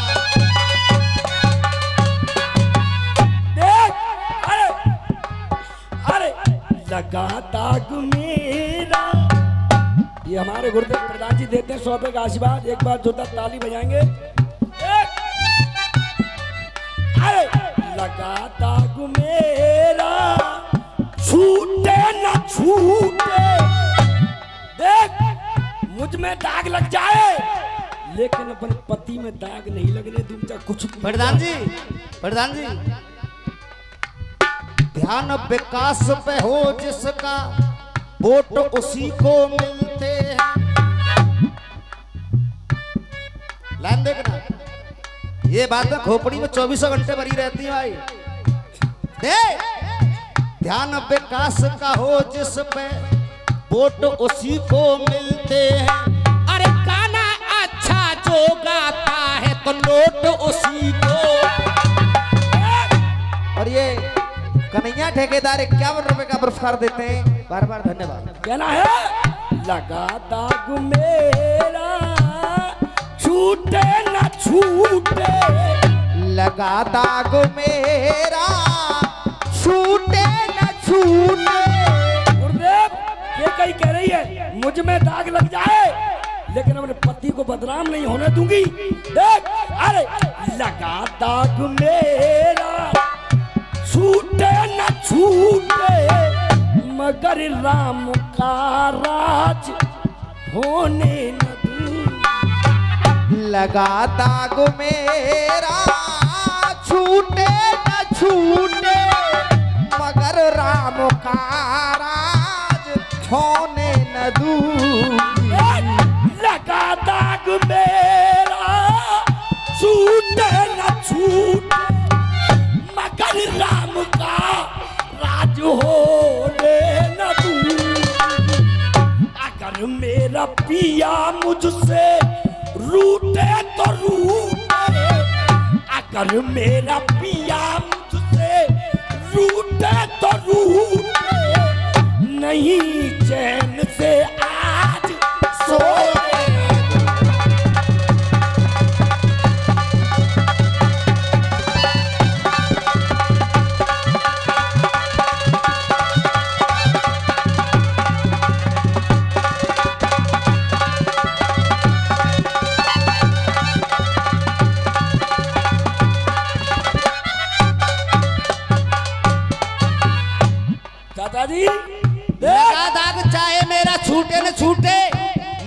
मंथरा। देख अरे अरे लगा दाग मेरा, ये हमारे गुरुदेव प्रधान जी देते हैं सौ रुपए का आशीर्वाद। एक बार जोरदार ताली बजाएंगे। अरे लगा दाग मेरा, छूटे न छूटे, देख मुझ में दाग लग जाए लेकिन अपने पति में दाग नहीं लगने दूंगा कुछ। प्रधान जी, प्रधान जी, ध्यान विकास पे हो जिसका, वोट उसी को मिलते हैं। लाइन देखना, ये बात है खोपड़ी में चौबीसों घंटे भरी रहती है भाई। देख ध्यान विकास का हो जिस पे, वोट उसी को मिलते हैं। अरे गाना अच्छा जो गाता है तो नोट उसी को। और ये कन्हैया ठेकेदार इक्यावन रुपए का पुरस्कार देते हैं, बार बार धन्यवाद। कहना है लगा दाग मेरा, छूटे न छूटे, लगा दाग मेरा, छूटे न छूटे। गुरुदेव ये कहीं कह रही है मुझ में दाग लग जाए लेकिन अपने पति को बदनाम नहीं होने दूंगी। देख अरे लगा दाग मेरा, छूटे न छूटे, मगर राम का राज होने न दूं। लगा दाग मेरा, छूटे न छूटे, मगर राम का राज होने न दूंगी। लगा दाग मेरा, छूटे न छूटे, मगर राम का राज होने न दूं। अगर मेरा पिया मुझसे रूठे तो रूठे, अगर मेरा पिया मुझसे रूठे तो रूठे, नहीं चैन से आज सोए। लगा दाग चाहे मेरा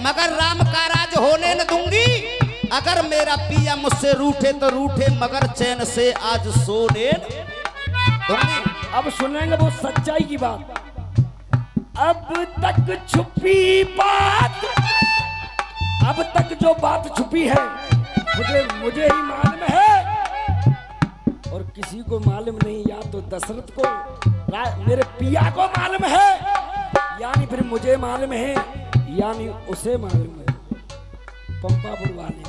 मगर राम का राज होने न दूंगी। अगर मेरा पिया मुझसे रूठे तो रूठे, मगर चैन से आज सोने न दूंगी। अब सुनेंगे वो सच्चाई की बात। अब तक छुपी बात, अब तक जो बात छुपी है मुझे मुझे ही मालूम है, और किसी को मालूम नहीं। या तो दशरथ को, मेरे पिया को मालूम है, यानी फिर मुझे मालूम है, यानी उसे मालूम है, पंपापुर वाले।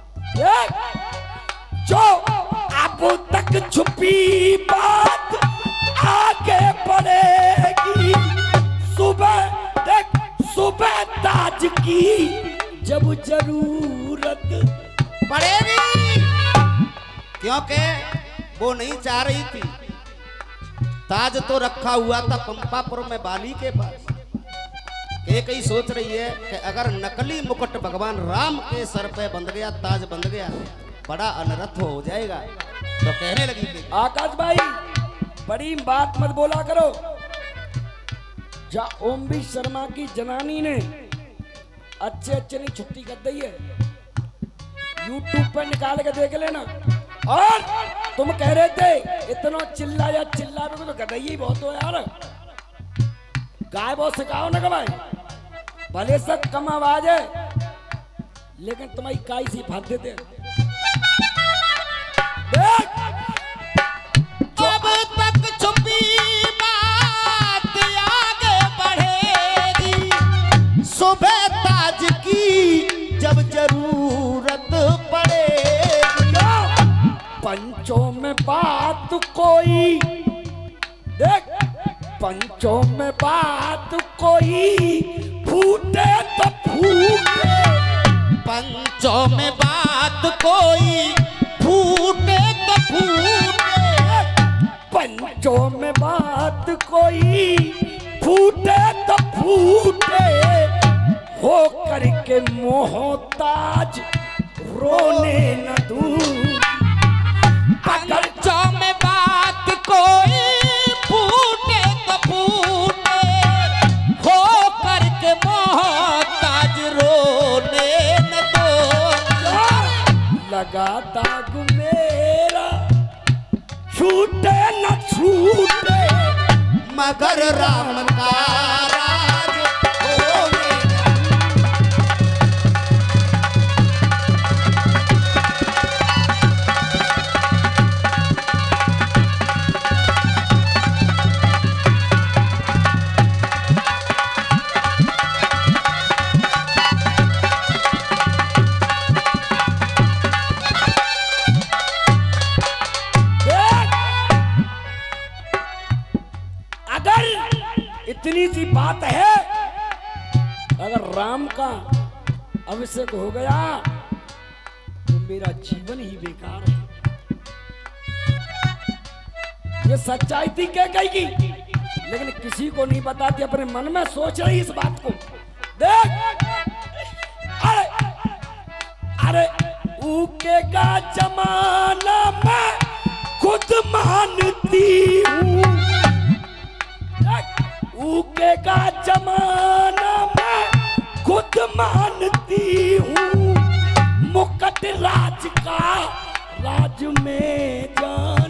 जो अब तक छुपी बात आगे बढ़ेगी, सुबह देख सुबह ताज की जब जरूरत पड़ेगी। क्योंकि वो नहीं चाह रही थी, ताज तो रखा हुआ था पंपापुर में बाली के पास। एक ही सोच रही है कि अगर नकली मुकुट भगवान राम के सर पे बंध गया, ताज बंध गया, बड़ा अनर्थ हो जाएगा। तो कहने लगी कि आकाश भाई बड़ी बात मत बोला करो। जा ओम भी शर्मा की जनानी ने अच्छे अच्छे नहीं छुट्टी कर दी है, यूट्यूब पर निकाल के देख लेना। और तुम कह रहे थे इतना चिल्ला या चिल्ला रहे तो गदई ही बहुत हो यार, गाय बहुत सिखाओ ना भाई, भले से कम आवाज है लेकिन तुम्हारी काई सी फाड़ देते। देख अब तक छुपी बात आगे बढ़ेगी, सुबह ताज की जब जरूरत पड़ेगी। पंचों में बात कोई, देख पंचों में बात कोई फूटे तो फूटे, पंचों में बात कोई फूटे तो फूटे, पंचों में बात कोई फूटे तो फूटे, हो करके मोहताज रोने न दूं। पंचों में बात कोई फूटे तो फूटे, हो करके मोहताज रोने न दो। लगा दाग मेरा छूटे न छूटे, मगर राम का राज होने इतनी सी बात है, अगर राम का अभिषेक हो गया तो मेरा जीवन ही बेकार है। ये सच्चाई थी कह गई की, लेकिन किसी को नहीं बताती, अपने मन में सोच रही इस बात को। देख अरे अरे ऊके का जमाना मैं खुद मानती हूँ, ऊके का जमाना मैं खुद मानती हूँ, मुकुट राज का राज में जान।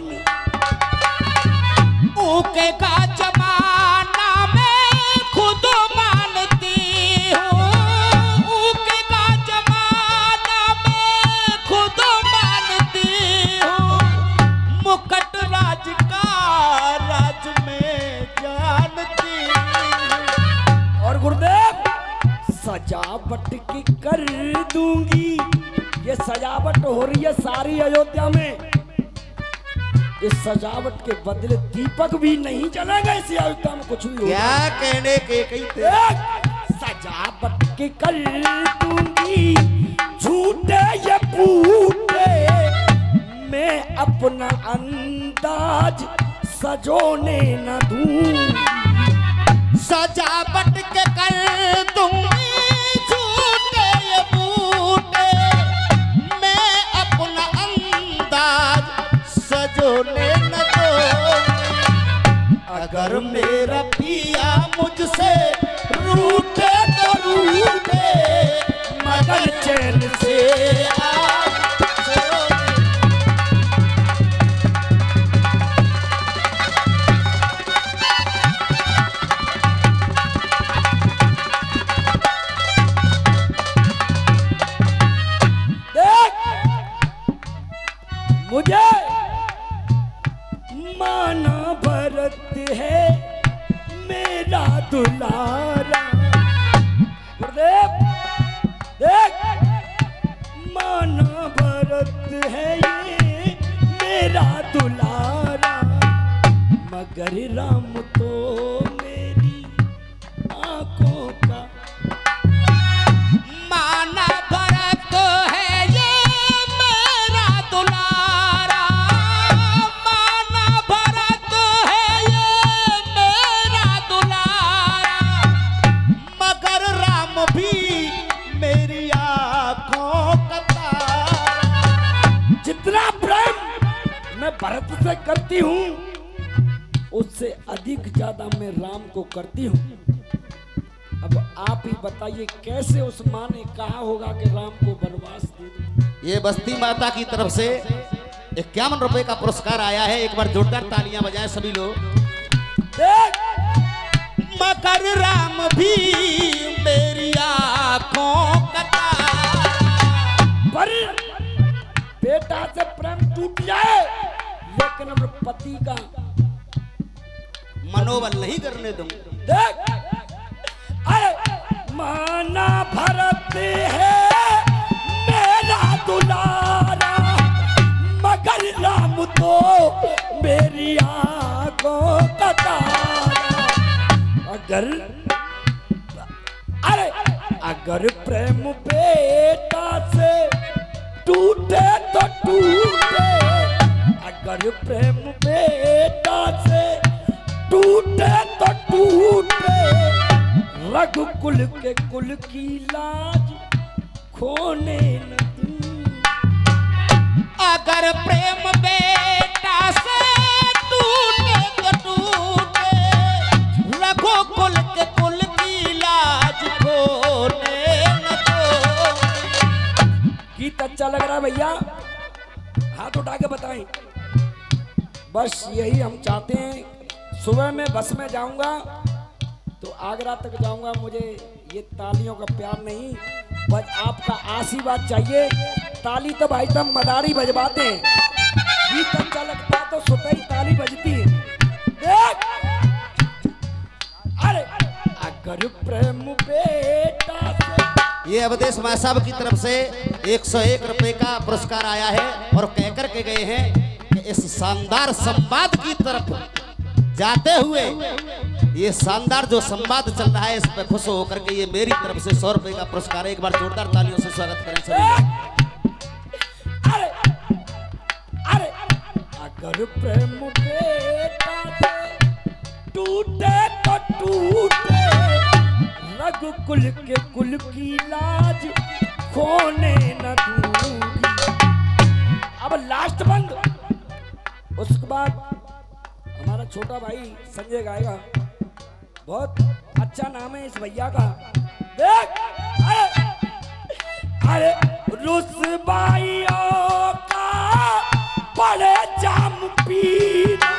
ऊके का जमाना मैं खुद मानती हूँ, ऊके का जमाना मैं खुद मानती हूँ, मुकुट राज का राज में जानती हूँ। और गुरुदेव सजावट की कर दूंगी, ये सजावट हो रही है सारी अयोध्या में, इस सजावट के बदले दीपक भी नहीं जलेगा इस अयोध्या में, कुछ भी क्या कहने के कई थे। सजावट की कर दूंगी, झूठे ये फूटे, मैं अपना अंदाज सजोने न दूं। सजावट के कर दूंगी, झूठे ये बूटे, मैं अपना अंदाज सजोने न दूंगी। अगर मेरा पिया मुझसे रूठे तो रूठे, है ये मेरा दुलारा, मगर राम तो मेरी आंखों का। माना भरत है ये मेरा दुलारा, माना भरत है ये मेरा दुलारा, मगर राम भी मेरी आंखों का तारा। जितना प्रेम मैं भरत से करती हूँ उससे अधिक ज्यादा मैं राम को करती हूँ। अब आप ही बताइए कैसे उस माँ ने कहा होगा कि राम को वनवास दे दो। ये बस्ती माता की तरफ से इक्यावन रुपए का पुरस्कार आया है। एक बार जोरदार तालियां बजाएं सभी लोग। देख मगर राम भी मेरी आंखों का तारा। पर बेटा से प्रेम टूट जाए लेकिन अपने पति का मनोबल नहीं करने दूंगा। देख अरे माना भरत है मेरा दुलारा, मगर राम तो मेरी आंखों का तारा। अगर अरे अगर प्रेम बेटा से टूटे तो टूटे, अगर प्रेम बेटा से टूटे तो टूटे, रघुकुल के कुल की लाज खोने न दूं। अगर प्रेम बेटा से टूटे तो टूटे, रघुकुल के कुल की लाज खोने न दो। गीत अच्छा लग रहा है भैया, हाथ उठा के बताएं। बस यही हम चाहते हैं। सुबह में बस में जाऊंगा तो आगरा तक जाऊंगा, मुझे ये तालियों का प्यार नहीं, बस आपका आशीर्वाद चाहिए। ताली तो भाई साहब मदारी बजवाते हैं, गीत अच्छा लगता तो सुता ही ताली बजती है। देख अरे अगर प्रेम बेटा से। ये अवधेश माँ साहब की तरफ से एक सौ एक रुपए का पुरस्कार आया है और कह कर के गए हैं कि इस शानदार संवाद की तरफ जाते हुए, ये शानदार जो संवाद चल रहा है इस पे खुश होकर के ये मेरी तरफ से सौ रुपए का पुरस्कार है। एक बार जोरदार तालियों से स्वागत करें सभी। अरे अरे अगर प्रेम बेटा से टूटे तो टूटे, रघुकुल के कुल की लाज खोने न दूंगी। अब लास्ट बंद, उसके बाद हमारा छोटा भाई संजय गाएगा। बहुत अच्छा नाम है इस भैया का। देख अरे, अरे रुसवाइयों का बड़े जाम पीना,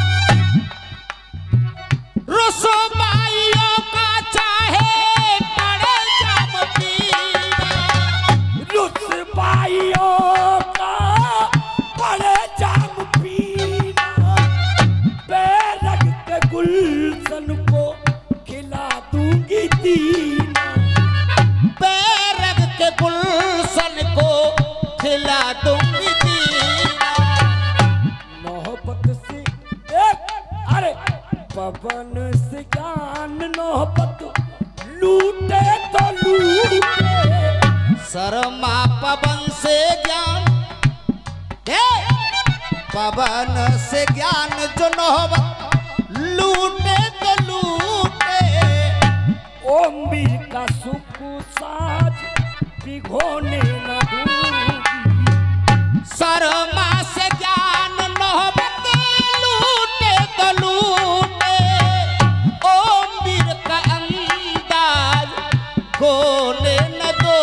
रुसवाइयों का चाहे बड़े जाम पीना, रुसवाइयों का बड़े जाम पीना, बेरग के गुलशन को खिला दूंगी दीना, बेरग के गुलशन को खिला दूंगी दीना। मोहब्बत से एक अरे पवन से ज्ञान मोहब्बत लूटे तो लूटे, शर्मा पवन से ज्ञान, पवन से ज्ञान जो नौबत लूटे तो लूटे, ओम वीर का सुख साज भिगोने न दूंगी। शर्मा से ज्ञान नौबत लूटे तो लूटे, ओम वीर का अंदाज खोने न दो।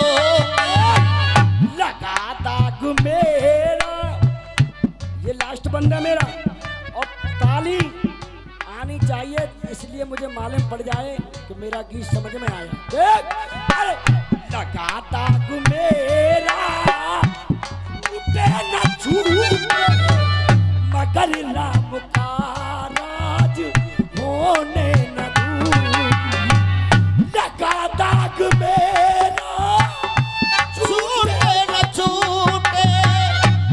लगा दाग मेरा, ये लास्ट बंदा मेरा, और ताली आनी चाहिए, इसलिए मुझे मालूम पड़ जाए कि मेरा गीत समझ में आया। देख अरे लगा दाग मेरा टूटे न छूटे, मगर राम का राज होने न दूंगी। लगा दाग मेरा छूटे न छूटे,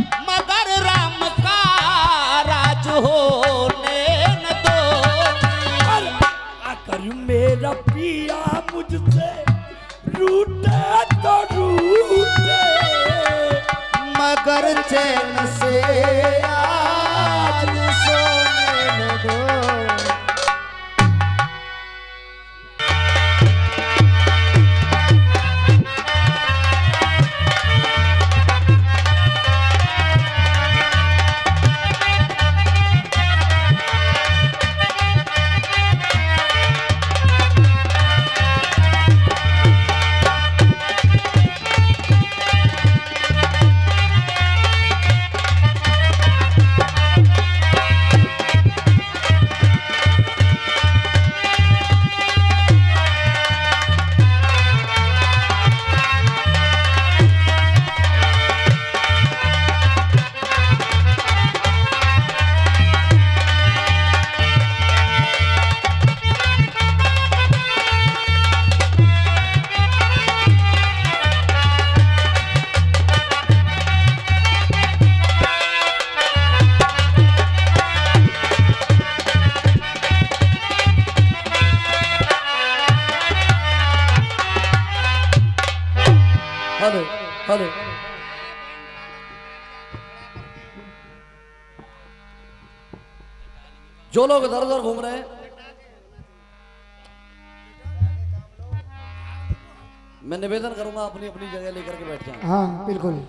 कर चैन से आज सोने न दो। हेलो हेलो जो लोग इधर उधर घूम रहे हैं, मैं निवेदन करूंगा अपनी अपनी जगह लेकर के बैठ जाएं। हाँ बिल्कुल।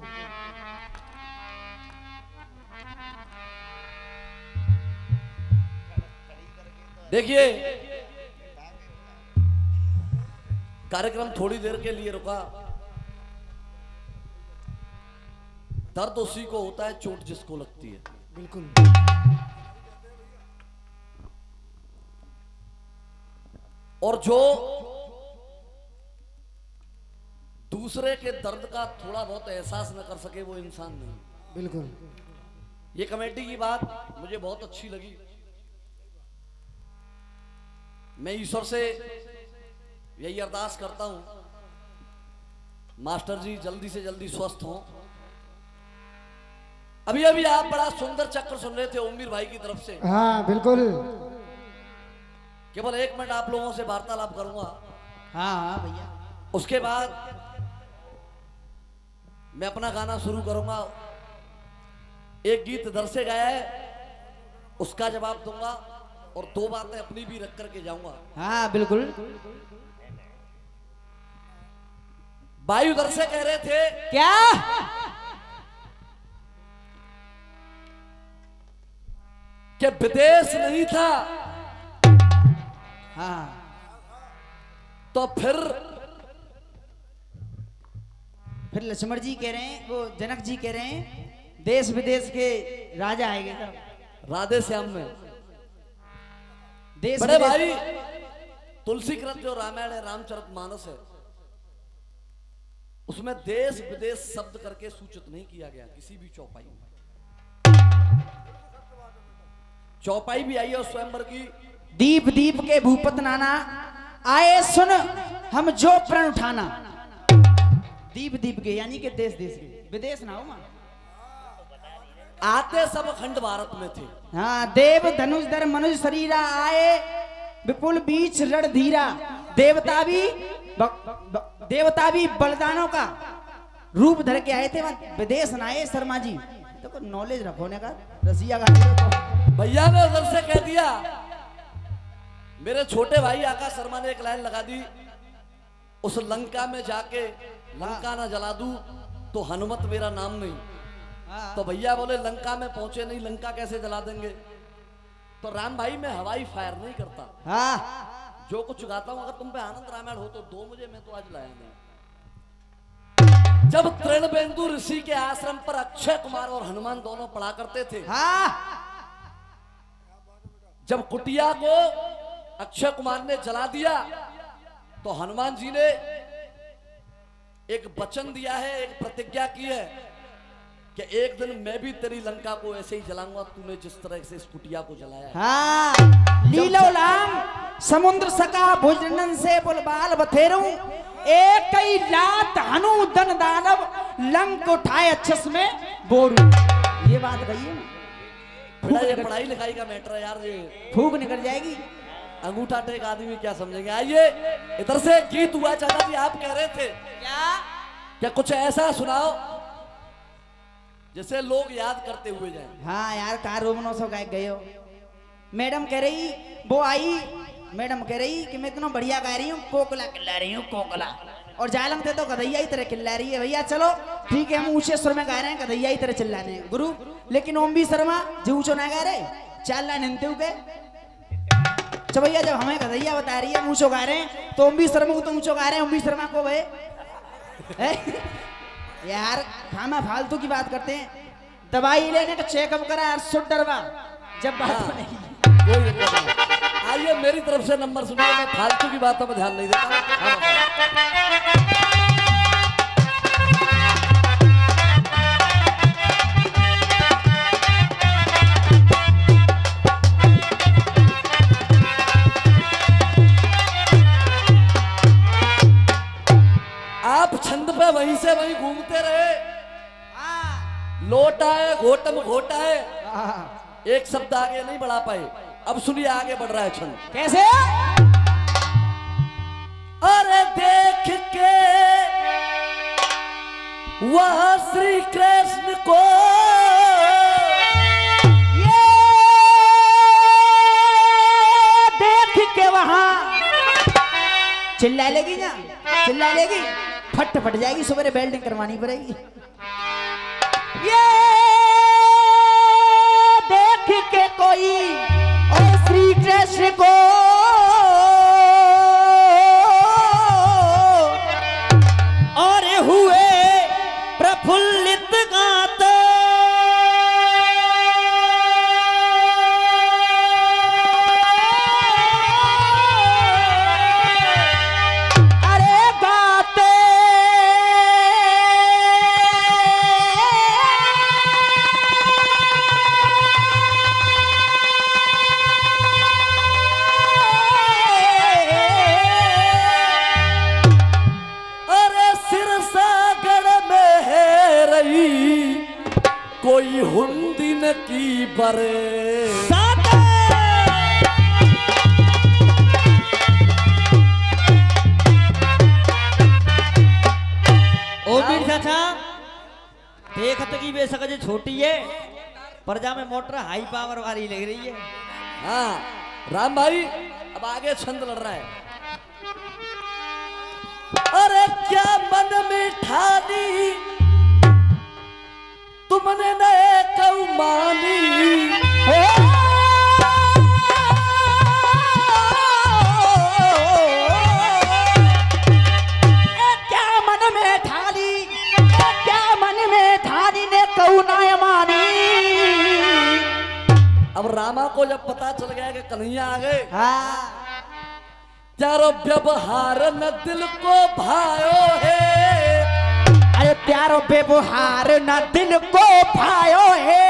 देखिए कार्यक्रम थोड़ी देर के लिए रुका। दर्द उसी को होता है चोट जिसको लगती है। बिल्कुल। और जो दूसरे के दर्द का थोड़ा बहुत एहसास न कर सके वो इंसान नहीं। बिल्कुल। ये कमेटी की बात मुझे बहुत अच्छी लगी। मैं ईश्वर से यही अरदास करता हूं मास्टर जी जल्दी से जल्दी स्वस्थ हों। अभी अभी आप बड़ा सुंदर चक्र सुन रहे थे ओमवीर भाई की तरफ से। हाँ बिल्कुल। केवल एक मिनट आप लोगों से वार्तालाप करूंगा। हाँ हाँ भैया। उसके बाद मैं अपना गाना शुरू करूंगा। एक गीत इधर से गाया है उसका जवाब दूंगा और दो बातें अपनी भी रख करके जाऊंगा। हाँ बिल्कुल। भाई उधर से कह रहे थे क्या कि विदेश नहीं था। हाँ तो फिर फिर लक्ष्मण जी कह रहे हैं, वो जनक जी कह रहे हैं देश विदेश के राजा आएंगे तब। राधे श्याम में देश बड़े विदेश- भाई तुलसीकृत जो रामायण है रामचरितमानस है उसमें देश विदेश शब्द करके सूचित नहीं किया गया किसी भी चौपाई में। चौपाई भी आई है उस स्वयंवर की। दीप दीप के भूपत नाना आए सुन हम जो प्रण उठाना। दीप दीप के यानी कि देश देश के, विदेश ना हो मां। आते सब अखंड भारत में थे। हाँ देव धनुष धर मनुष्य शरीरा आए विपुल बीच रणधीरा। देवता भी ब, ब, देवता भी बलिदानों का रूप धर के आए थे। वहां विदेश ना आए शर्मा जी। तो नॉलेज रखो ने का रसिया का तो। भैया ने उधर से कह दिया। मेरे छोटे भाई आकाश शर्मा ने एक लाइन लगा दी, उस लंका में जाके लंका ना जला दूं तो हनुमत मेरा नाम नहीं। तो भैया बोले लंका में पहुंचे नहीं, लंका कैसे जला देंगे। तो राम भाई मैं हवाई फायर नहीं करता। हाँ जो कुछ गाता हूं अगर तुम पे आनंद रामायण हो तो दो मुझे, मैं तो आज लाया नहीं। जब तृणबेंदु ऋषि के आश्रम पर अक्षय कुमार और हनुमान दोनों पढ़ा करते थे। हाँ जब कुटिया को अक्षय कुमार ने जला दिया तो हनुमान जी ने एक वचन दिया है, एक प्रतिज्ञा की है कि एक दिन मैं भी तेरी लंका को ऐसे ही जलाऊंगा तूने जिस तरह से इस कुटिया को जलाया है। हाँ लीलो लाम समुद्र सका भुजनन से बुलबाल बथेरू। एक ही रात हनु दन दानव लंक उठाए अच्छस में बोरू। ये बात कही है बेटा ये पढ़ाई लिखाई का मैटर है यार। ये फूक निकल जाएगी। अंगूठा टेक आदमी क्या समझेंगे। आइए इधर से गीत हुआ चाचा जी, आप कह रहे थे क्या क्या कुछ ऐसा सुनाओ जैसे लोग याद करते हुए जाए। हाँ यार कार रोमनो सो गायक गए हो। मैडम कह रही, वो आई, मैडम कह रही कि मैं इतना बढ़िया गा रही हूँ, कोकला किल्ला रही हूँ कोकला, और जालम थे तो कदैया ही तरह चिल्ला रही है। भैया चलो ठीक है, हम ऊंचे सुर में गा रहे हैं, कदैया ही तरह चिल्ला रहे हैं गुरु। लेकिन ओम बी शर्मा जो ऊंचो ना गा रहे, चाल ला निंते हुए चलो भैया, जब हमें कदैया बता रही है ऊंचो गा रहे हैं, तो ओम बी शर्मा को तो ऊंचो गा रहे हैं, ओम बी शर्मा को भाई यार खामा फालतू की बात करते हैं। दवाई लेने का चेकअप करा यार, सुट डरवा जब बात हाँ। नहीं। कोई दिक्कत नहीं। आइए मेरी तरफ से नंबर सुनिए, मैं फालतू की बातों पर ध्यान नहीं देता। हाँ, आप छंद पे वहीं से वहीं घूमते रहे, लोट आए घोटम घोट आए, एक शब्द आगे नहीं बढ़ा पाए। अब सुनिए आगे बढ़ रहा है छंद कैसे? अरे देख के वह श्री कृष्ण को ये देख के वहां चिल्ला लेगी ना, चिल्ला लेगी, फट फट जाएगी, सुबह बेल्डिंग करवानी पड़ेगी। ये देख के कोई और श्री कृष्ण को और हुए प्रफुल्लित गात, अरे गाते कोई हुंदी न की बरे ओ बीर चाचा देखत की बेशक जो छोटी है, प्रजा में मोटर हाई पावर वाली लग रही है। हाँ राम भाई, अब आगे छंद लड़ रहा है। अरे क्या मन में ठानी तुमने नए कऊ मानी, क्या मन में ठानी, क्या मन में ठानी ने कऊ ना मानी। अब रामा को जब पता चल गया कि कन्हैया आ गए, हाँ चारो व्यवहार न दिल को भायो है, अरे प्यारो व्यवहार न दिल को भायो है,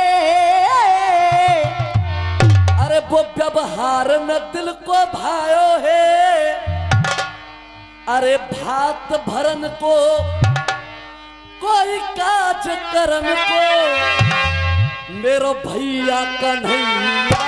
अरे वो व्यवहार न दिल को भायो है, अरे भात भरन को कोई काज करन को मेरो भैया कन्हैया।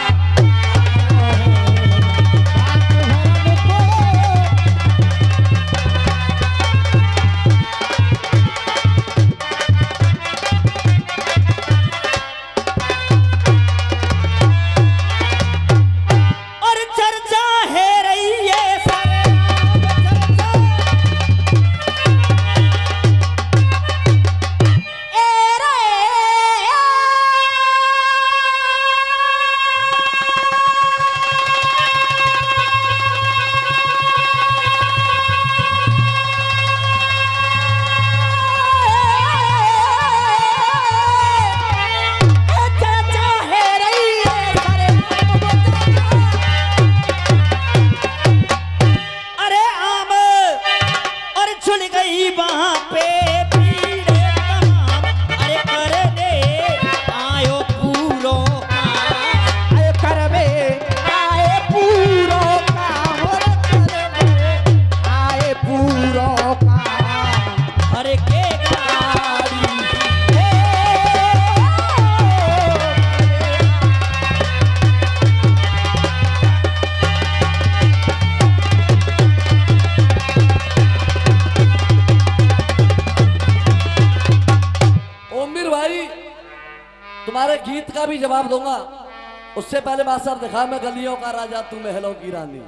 तुम्हारे गीत का भी जवाब दूंगा, उससे पहले मास्टर दिखा मैं गलियों का राजा तू महलों की रानी।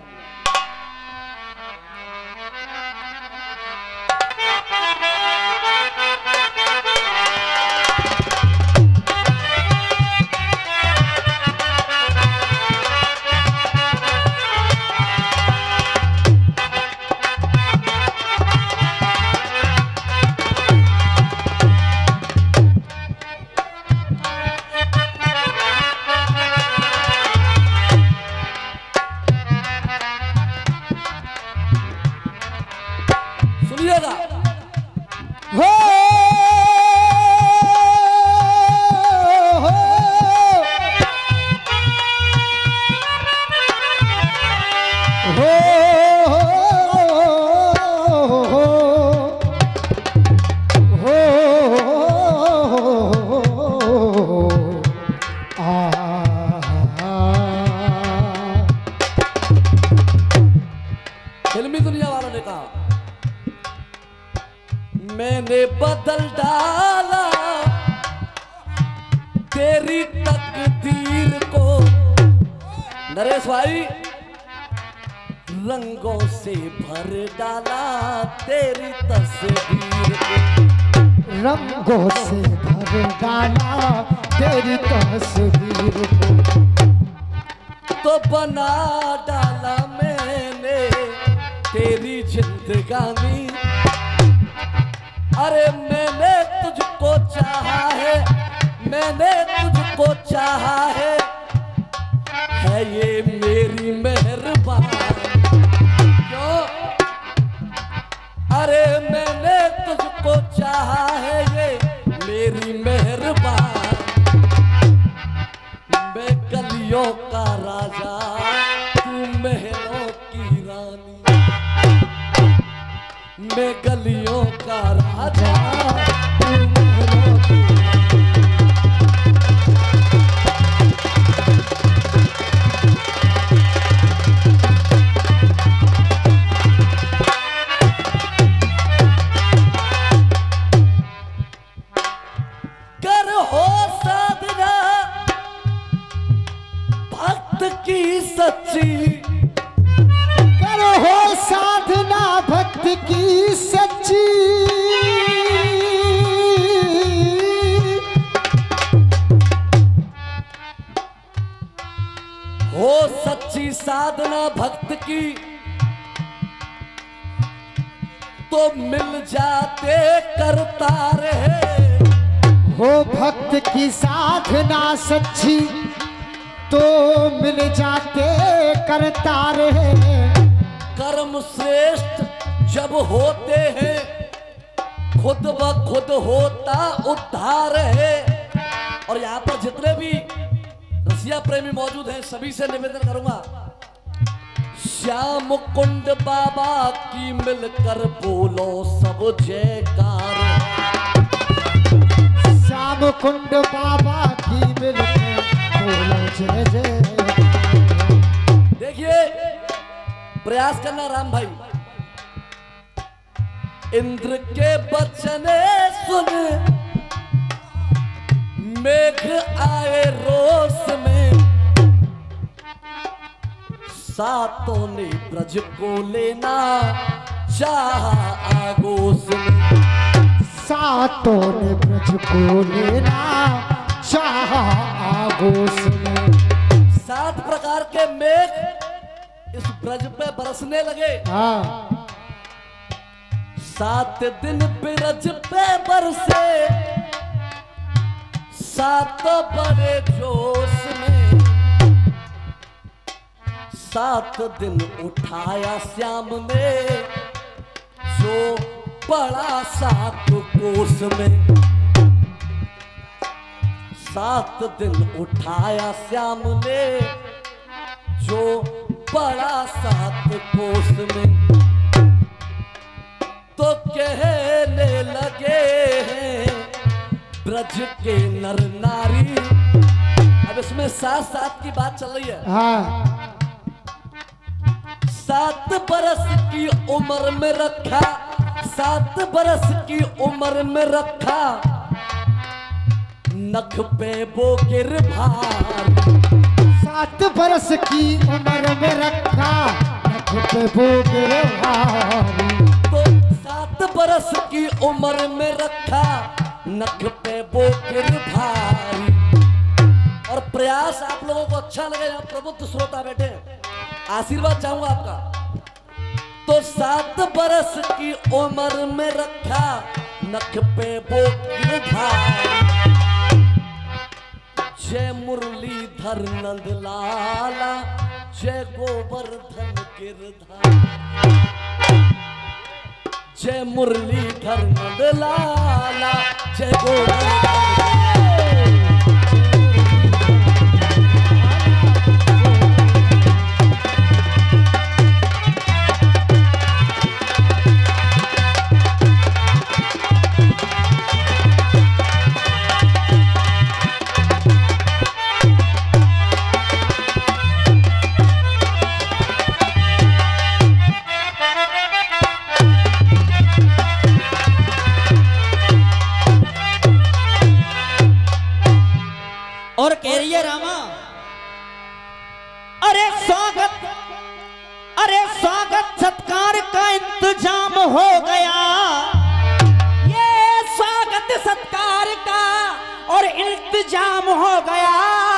फिल्मी दुनिया वालों ने कहा मैंने बदल डाला तेरी तकदीर को। नरेश भाई, रंगों से भर डाला तेरी तस्वीर को, रंगों से भर डाला तेरी तस्वीर को, तो बना डाला मैंने तेरी जिंदगानी। अरे मैंने तुझको चाहा है, मैंने तुझको चाहा है, है ये मेरी मेहरबानी। क्यों? अरे मैंने तुझको चाहा है, ये मेरी मेहरबानी। मैं गलियों का राजा तू महलों की रानी, मैं गलियों का राजा तू महलों की कर हो साधना भक्त की सच्ची, करो हो साधना भक्त की सच्ची, हो सच्ची साधना भक्त की, तो मिल जाते करतार है। हो भक्त की साधना सच्ची, तो मिल जाते करतार है। कर्म श्रेष्ठ जब होते हैं, खुद ब खुद होता उद्धार है। और यहाँ पर जितने भी रसिया प्रेमी मौजूद हैं, सभी से निवेदन करूंगा, श्याम कुंड बाबा की मिलकर बोलो सब जयकार। श्याम कुंड बाबा की मिलकर बोलो जय जय। देखिए, प्रयास करना राम भाई। इंद्र के बचन सुन मेघ आए रोस में, सातों ने ब्रज को लेना चाहा आगोश में, सातों ने ब्रज को लेना चाहा आगोश में। सात प्रकार के मेघ इस ब्रज पे बरसने लगे। हाँ, सात दिन ब्रज पे बरसे, सात बड़े जोश में, सात दिन उठाया श्याम ने जो बड़ा सात कोस में, सात दिन उठाया श्याम ने जो बड़ा सात कोस में। तो कहने लगे हैं ब्रज के नर नारी। अब इसमें सात सात की बात चल रही है। हाँ, सात बरस की उम्र में रखा, सात बरस की उम्र में रखा, नख पे वो गिर भारी। सात बरस की उम्र में रखा नख पे वो गिर भारी। तो सात बरस की उम्र में रखा नख पे वो गिर भारी। और प्रयास आप लोगों को अच्छा लगे, यहाँ प्रबुद्ध श्रोता बैठे हैं, आशीर्वाद चाहूंगा आपका। तो सात बरस की उम्र में रखा नख पे वो गिर भारी। जय मुरलीधर नंद लाला जय गोवर्धन गिरधारी। जय मुरलीधर नंद लाला जय गोवर्धन। और कह रही है रामा, अरे स्वागत अरे स्वागत सत्कार का इंतजाम हो गया। ये स्वागत सत्कार का और इंतजाम हो गया।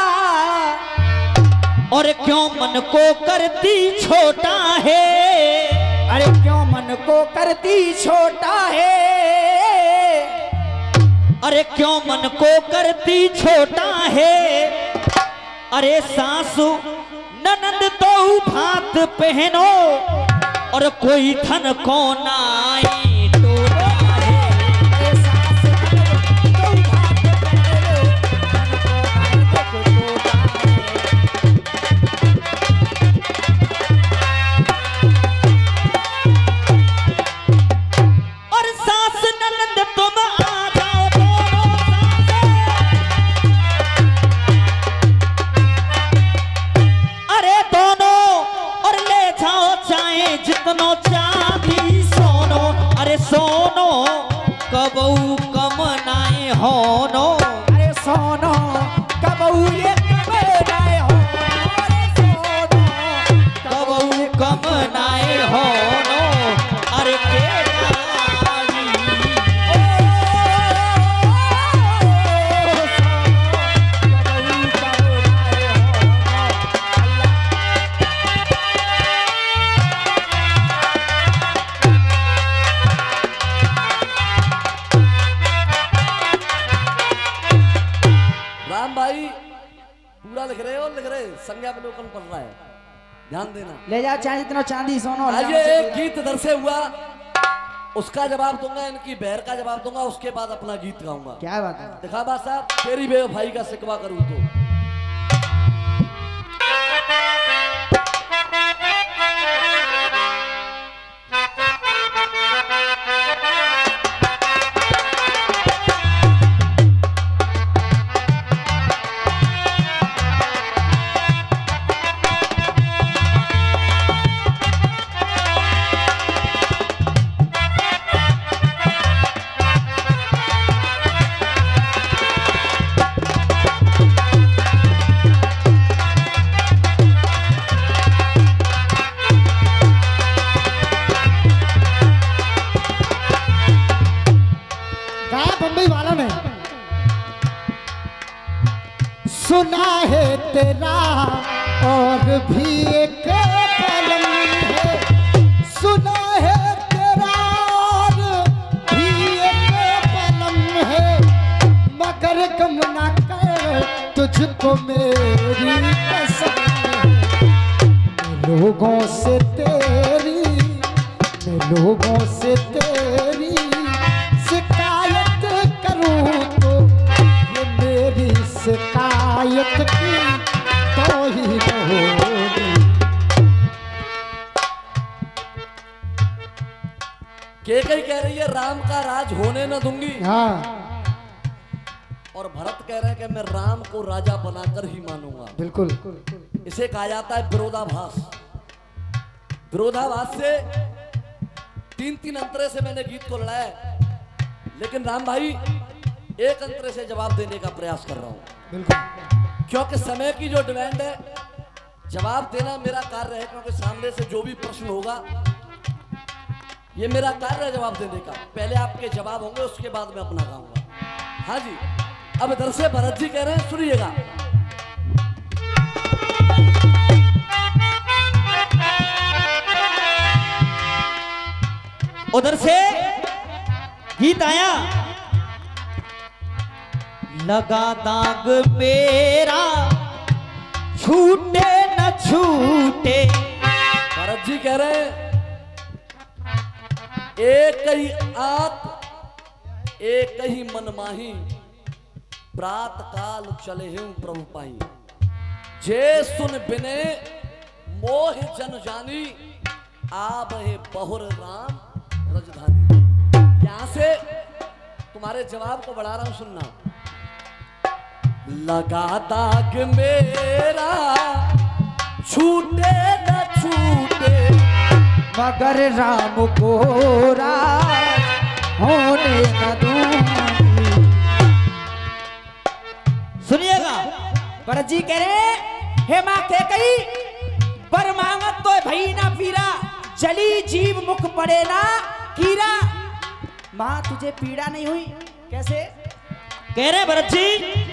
और क्यों मन को करती छोटा है, अरे क्यों मन को करती छोटा है। अरे क्यों मन को करती छोटा है। अरे सासू ननद तो भात पहनो और कोई धन को नाई टोटा है। अरे सास ननद तो भात पहनो, धन को नाई टोटा है। और सास ननद तुम आ जाओ जितनो चांदी सोनो। अरे सोनो कबऊ कम नाए होनो। अरे सोनो कबऊ ये कम नाए होनो। अरे सोनो कबऊ कम नाए होनो। अरे के पूरा लिख रहे हो, लिख रहे संज्ञा विलोकन पढ़ रहा है, ध्यान देना। ले जाओ चाहे जितना चांदी सोनो। आइए एक गीत दर से हुआ, उसका जवाब दूंगा, इनकी बहर का जवाब दूंगा, उसके बाद अपना गीत गाऊंगा। क्या बात है। दिखा बात साहब, तेरी बेवफाई का शिकवा करूं तो सुना है तेरा और भी एक पलम है। सुना है तेरा और भी एक पलम है। मगर गम ना कर तुझको मेरी कसम है। मैं लोगों से तेरी मैं लोगों से तेरी शिकायत करूं तो ये मेरी शिकायत की तो ही होगी। के कई कह रही है राम का राज होने न दूंगी। हाँ। और भरत कह रहे हैं कि मैं राम को राजा बनाकर ही मानूंगा। बिल्कुल। इसे कहा जाता है विरोधाभास। विरोधाभास से तीन तीन अंतरे से मैंने गीत को लड़ाया, लेकिन राम भाई एक अंतरे से जवाब देने का प्रयास कर रहा हूँ, बिल्कुल। क्योंकि समय की जो डिमांड है, जवाब देना मेरा कार्य है। क्योंकि सामने से जो भी प्रश्न होगा, ये मेरा कार्य है जवाब देने का। पहले आपके जवाब होंगे, उसके बाद मैं अपना गाऊंगा। हाँ जी, अब इधर से भरत जी कह रहे हैं, सुनिएगा। उधर से गीत आया, लगा दाग मेरा छूटे न छूटे। भरत जी कह रहे हैं, एक ही आत एक ही मनमाही, प्रात काल चले हैं प्रभु पाई। जे सुन बिने मोह जन जानी, आब है बहुर राम रजधानी। यहां से तुम्हारे जवाब को बढ़ा रहा हूं, सुनना। लगा दाग मेरा छूटे न छूटे, मगर राम को राज होने न दूंगी। सुनिएगा, भरत जी कह रहे, हे माँ के कही पर मांगत तो भई ना पीरा, जली जीव मुख पड़े ना कीरा। माँ तुझे पीड़ा नहीं हुई? कैसे कह रहे भरत जी,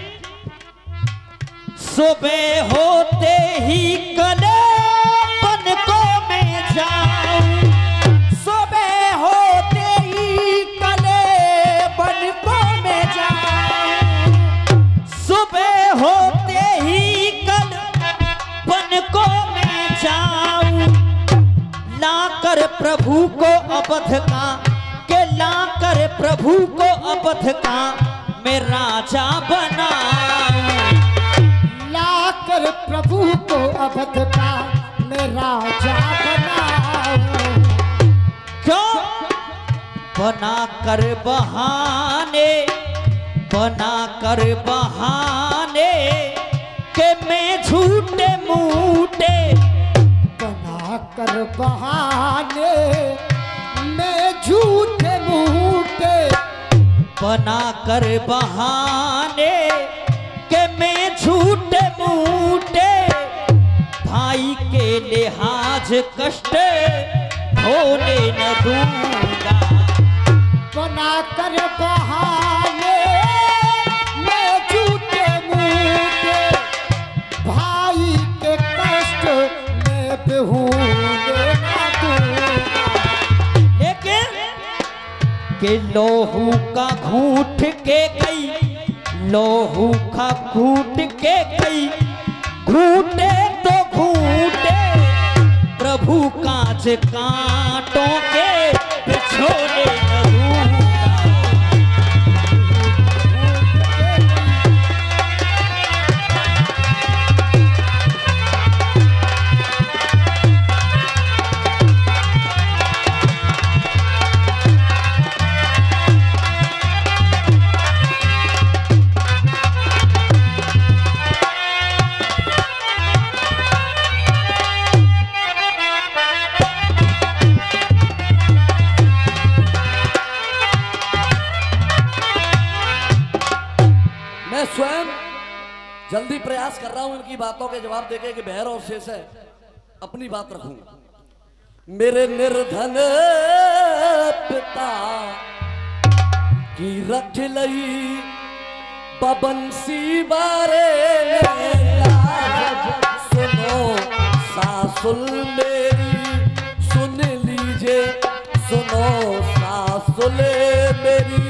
सुबह होते ही कले बन को मैं जाऊं। सुबह होते ही कले बन को मैं जाऊं। सुबह होते ही कल बन को मैं जाऊं। लाकर प्रभु को अवध का, के लाकर प्रभु को अवध का मैं राजा बनाऊं। लाकर प्रभु को अवध का मैं राजा बनाऊं। क्यों? बना कर बहाने, बना कर बहाने के मैं झूठे मूठे। बना कर बहाने मैं झूठे मूठे, बना कर बहाने के मैं झूठे मूठे। भाई के लिहाज कष्ट होने न दूंगा। बना कर बहाने मैं झूठे मूठे, भाई के कष्ट मैं बेहूदे न दूंगा। लेकिन के लोहू का घूट के गई, लोहू का घूट के गई, घूटे तो घूटे प्रभु कांच कांटों के बिछोने न दूंगा। स्वयं जल्दी प्रयास कर रहा हूं इनकी बातों के जवाब देके कि बहर और शेष है अपनी बात रखूं। मेरे निर्धन पिता की रख लई बबंसी बारे सुनो सासुल मेरी सुन लीजिए, सुनो सासुल मेरी।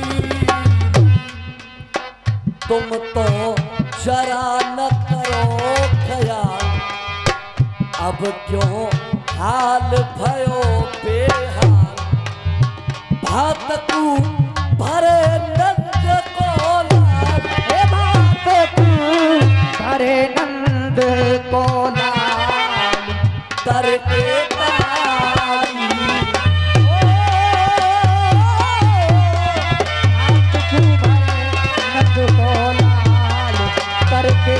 तुम तो जरा न करो ख्याल, अब क्यों हाल भयो बेहाल। भातकू भरे नंद को लाल, हे भातकू भरे नंद को लाल। तर के तारी भातकू भरे नंद को लाल करके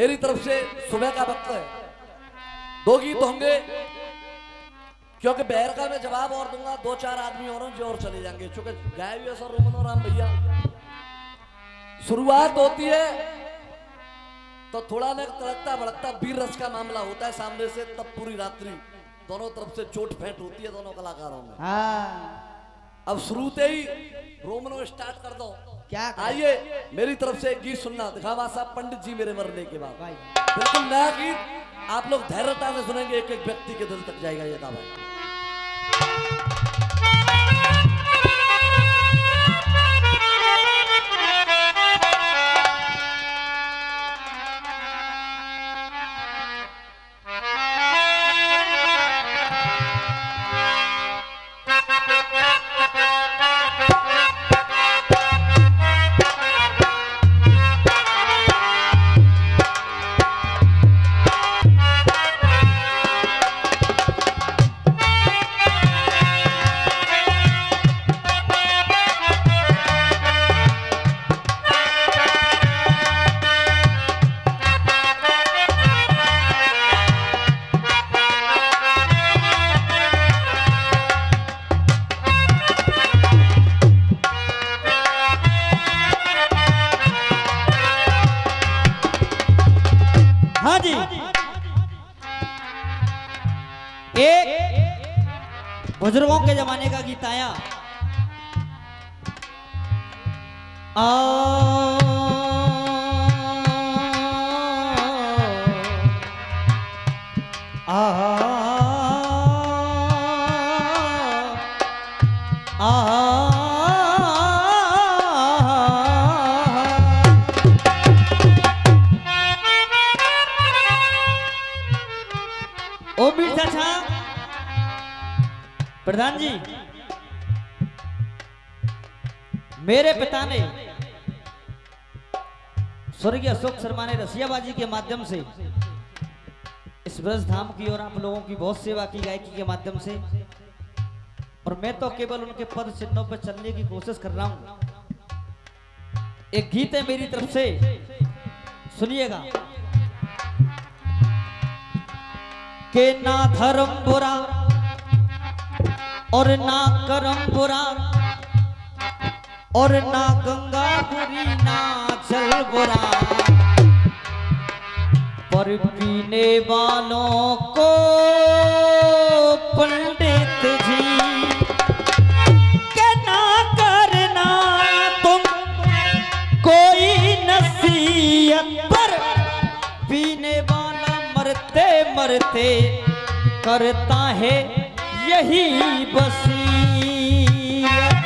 मेरी तरफ से सुबह का वक्त है, दो गीत होंगे, क्योंकि बहर का मैं जवाब और दूंगा, दो चार आदमी और हैं जो और चले जाएंगे, चूंकि गाय हुए सर रोमन और राम भैया। शुरुआत होती है तो थोड़ा ना तड़कता भड़कता वीर रस का मामला होता है सामने से, तब पूरी रात्रि दोनों तरफ से चोट फेंट होती है दोनों कलाकारों में। हाँ अब शुरूते ही रोमनो स्टार्ट कर दो। क्या करें? आइए मेरी तरफ से एक गीत सुनना, दिखावा साहब पंडित जी मेरे मरने के बाद, भाई बिल्कुल नया गीत, आप लोग धैर्यता से सुनेंगे, एक एक व्यक्ति के दिल तक जाएगा ये दावा। बुजुर्गों के जमाने का गीत आया, आ आ आ ओ बीर चाचा प्रधान जी, मेरे पिता ने स्वर्गीय अशोक शर्मा ने रसियाबाजी के माध्यम से इस ब्रज धाम की और आप लोगों की बहुत सेवा की गायकी के माध्यम से, और मैं तो केवल उनके पद चिन्हों पर चलने की कोशिश कर रहा हूं। एक गीत है मेरी तरफ से, सुनिएगा। के ना धर्म बुरा और ना करम बुरा और ना गंगा बुरी ना जल बुरा, पर पीने वालों को पंडित जी के ना करना तुम कोई नसीहत, पर पीने वाला मरते मरते करता है यही वसीयत।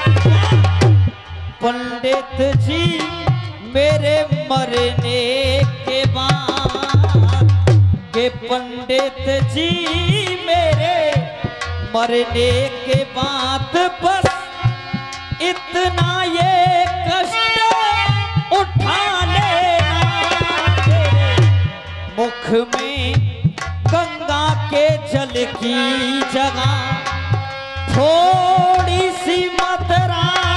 पंडित जी मेरे मरने के बाद, के पंडित जी मेरे मरने के बाद बस इतना ये कष्ट उठा लेना, तेरे मुख में गंगा के जल की जगह थोड़ी सी मदरा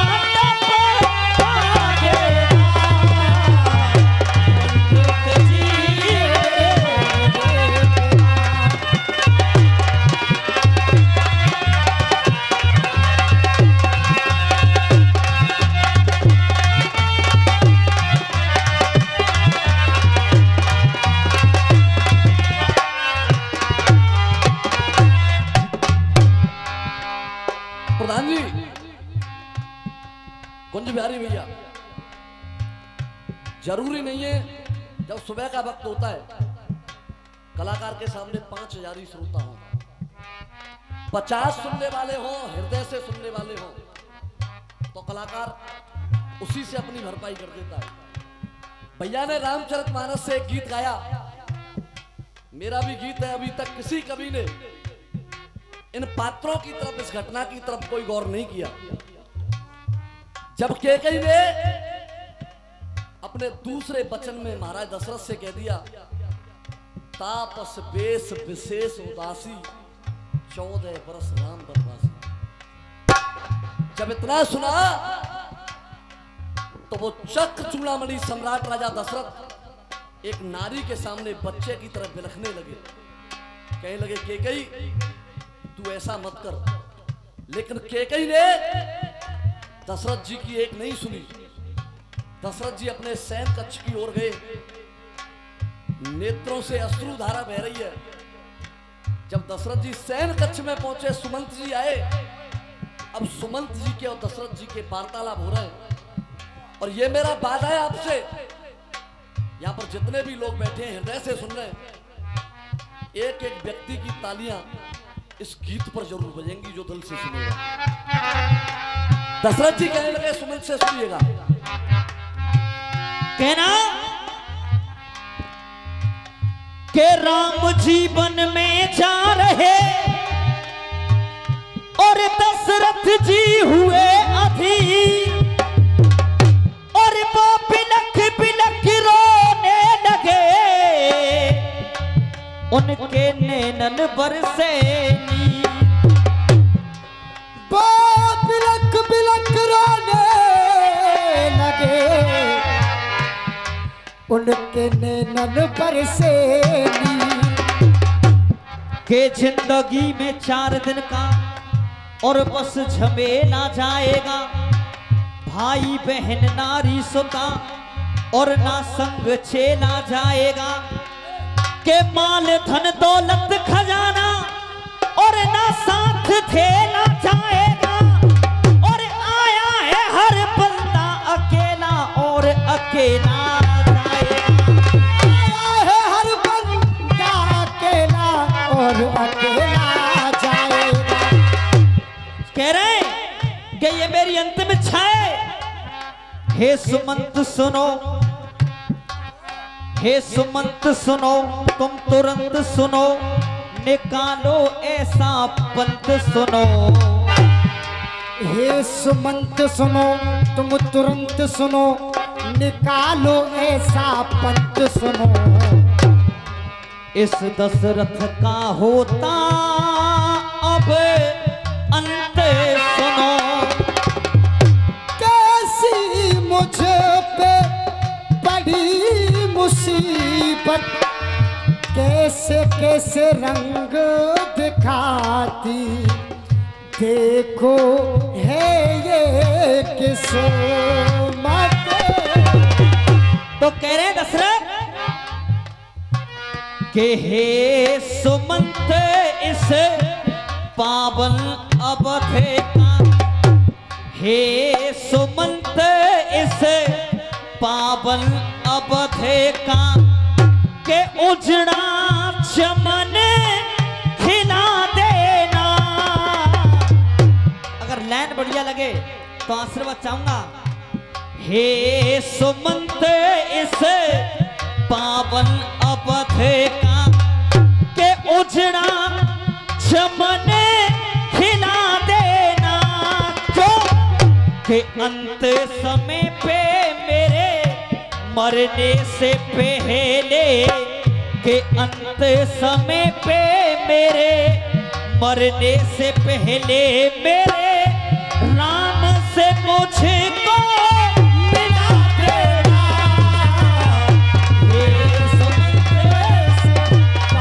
प्रधान जी, कुंज बिहारी भैया, जरूरी नहीं है जब सुबह का वक्त होता है कलाकार के सामने पांच हजार ही श्रोता हो, पचास सुनने वाले हो, हृदय से सुनने वाले हो, तो कलाकार उसी से अपनी भरपाई कर देता है। भैया ने रामचरितमानस से एक गीत गाया, मेरा भी गीत है, अभी तक किसी कवि ने इन पात्रों की तरफ, इस घटना की तरफ कोई गौर नहीं किया। जब कैकेयी ने अपने दूसरे वचन में महाराज दशरथ से कह दिया, तापस बेस विशेष उदासी चौदह बरस राम बनवासी, जब इतना सुना तो वो चक्र चूड़ामणि सम्राट राजा दशरथ एक नारी के सामने बच्चे की तरह बिलखने लगे, कहने लगे केकई तू ऐसा मत कर। लेकिन केकई ने दशरथ जी की एक नहीं सुनी। दशरथ जी अपने सैन कक्ष की ओर गए, नेत्रों से अश्रु धारा बह रही है। जब दशरथ जी सैन कक्ष में पहुंचे, सुमंत जी आए। अब सुमंत जी के और दशरथ जी के वार्तालाप हो रहे हैं और ये मेरा वादा है आपसे, यहां पर जितने भी लोग बैठे हैं हृदय से सुन रहे हैं, एक एक व्यक्ति की तालियां इस गीत पर जरूर बजेंगी जो दिल से सुनेगा। दशरथ जी कहने लगे, सुमंत से सुनिएगा। कहना के राम जीवन में जा रहे और दशरथ जी हुए अधीर, और वो बिलख बिलख रोने लगे, उनके नैनन बरसे नीर। वो बिलख बिलख रोने लगे, उनके नैनन बरसे नीर। के जिंदगी में चार दिन का और बस झमेला जाएगा, भाई बहन नारी सुता और ना संग चेला जाएगा। के माल धन दौलत खजाना और ना साथ थेला जाएगा, और आया है हर बंदा अकेला और अकेला जाएगा। आया है हर बंदा अकेला और अकेला जाएगा। कह रहे हैं कि ये मेरी अंतिम इच्छा है। हे सुमंत सुनो, हे सुमंत सुनो, तुम तुरंत सुनो, निकालो ऐसा पंथ सुनो। हे सुमंत सुनो, तुम तुरंत सुनो, निकालो ऐसा पंथ सुनो। इस दशरथ का होता अब अंत सुनो। कैसी मुझ पे बड़ी मुसीबत, कैसे कैसे रंग दिखाती, देखो है ये किस्मत। तो कह रहे दशरथ के हे सुमंत इस पावन अवधि का, हे सुमंत इस पावन अवधि का, के उजड़ा चमन खिला देना। अगर लाइन बढ़िया लगे तो आशीर्वाद चाहूंगा। हे सुमंत इस पावन अवधि का, के उजड़ा चमन खिला देना। जो के अंत समय पे मेरे मरने से पहले, के अंत समय पे मेरे मरने से पहले मेरे राम से मुझको मिला देना। हे सुमंत से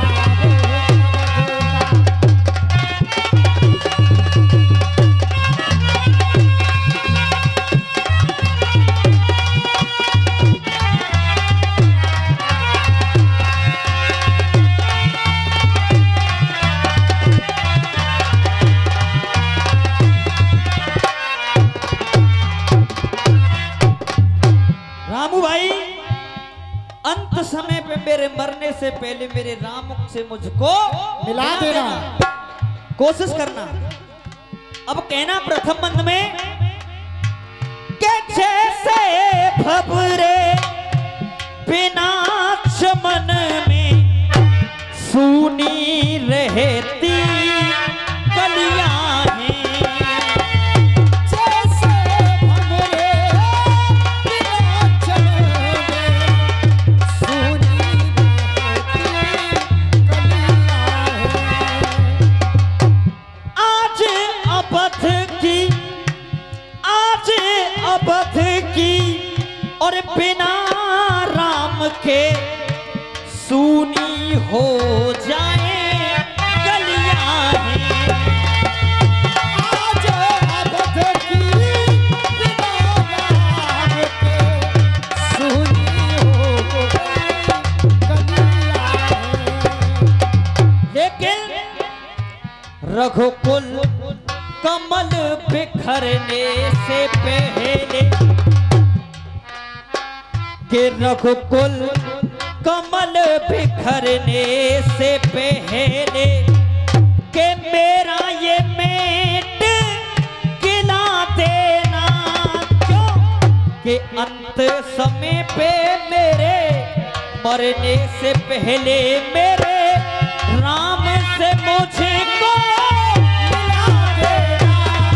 रामू भाई, अंत समय पे मेरे मरने से पहले मेरे राम से मुझको मिला देना। कोशिश करना। अब कहना प्रथम बंद में के जैसे भबरे बिना चमन में सूनी रहती कलियां हैं। और बिना राम के सूनी हो जाए गलियां हैं। आज अवध की दीवार के सुनी हो गलियां हैं। लेकिन रघुकुल कमल बिखरने से पहले कि रघुकुल कमल बिखरने से पहले कि मेरा ये मेट गिला देना क्यों कि अंत समय पे मेरे मरने से पहले मेरे राम से मुझको मिला देना।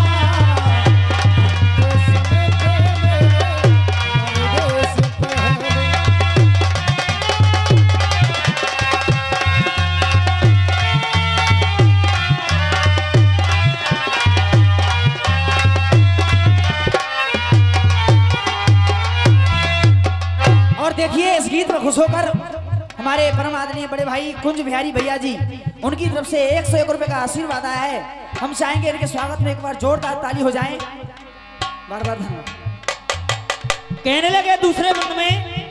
और देखिए इस गीत में खुश होकर हमारे परम आदरणीय बड़े भाई कुंज बिहारी भैया जी उनकी तरफ से एक सौ एक रुपए का आशीर्वाद आया है। हम चाहेंगे इनके स्वागत में एक बार जोरदार ताली हो जाए। बार बार धन्यवाद। कहने लगे दूसरे बंद में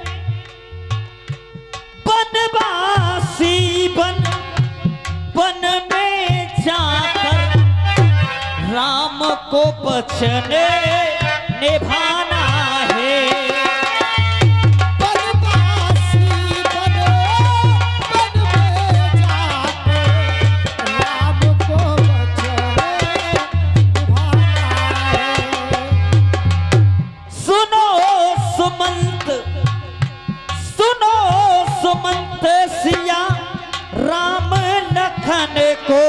बनवासी बन बन में जाकर राम को वचन निभाना है। सुमंत सुनो सुमंत सिया राम लखन को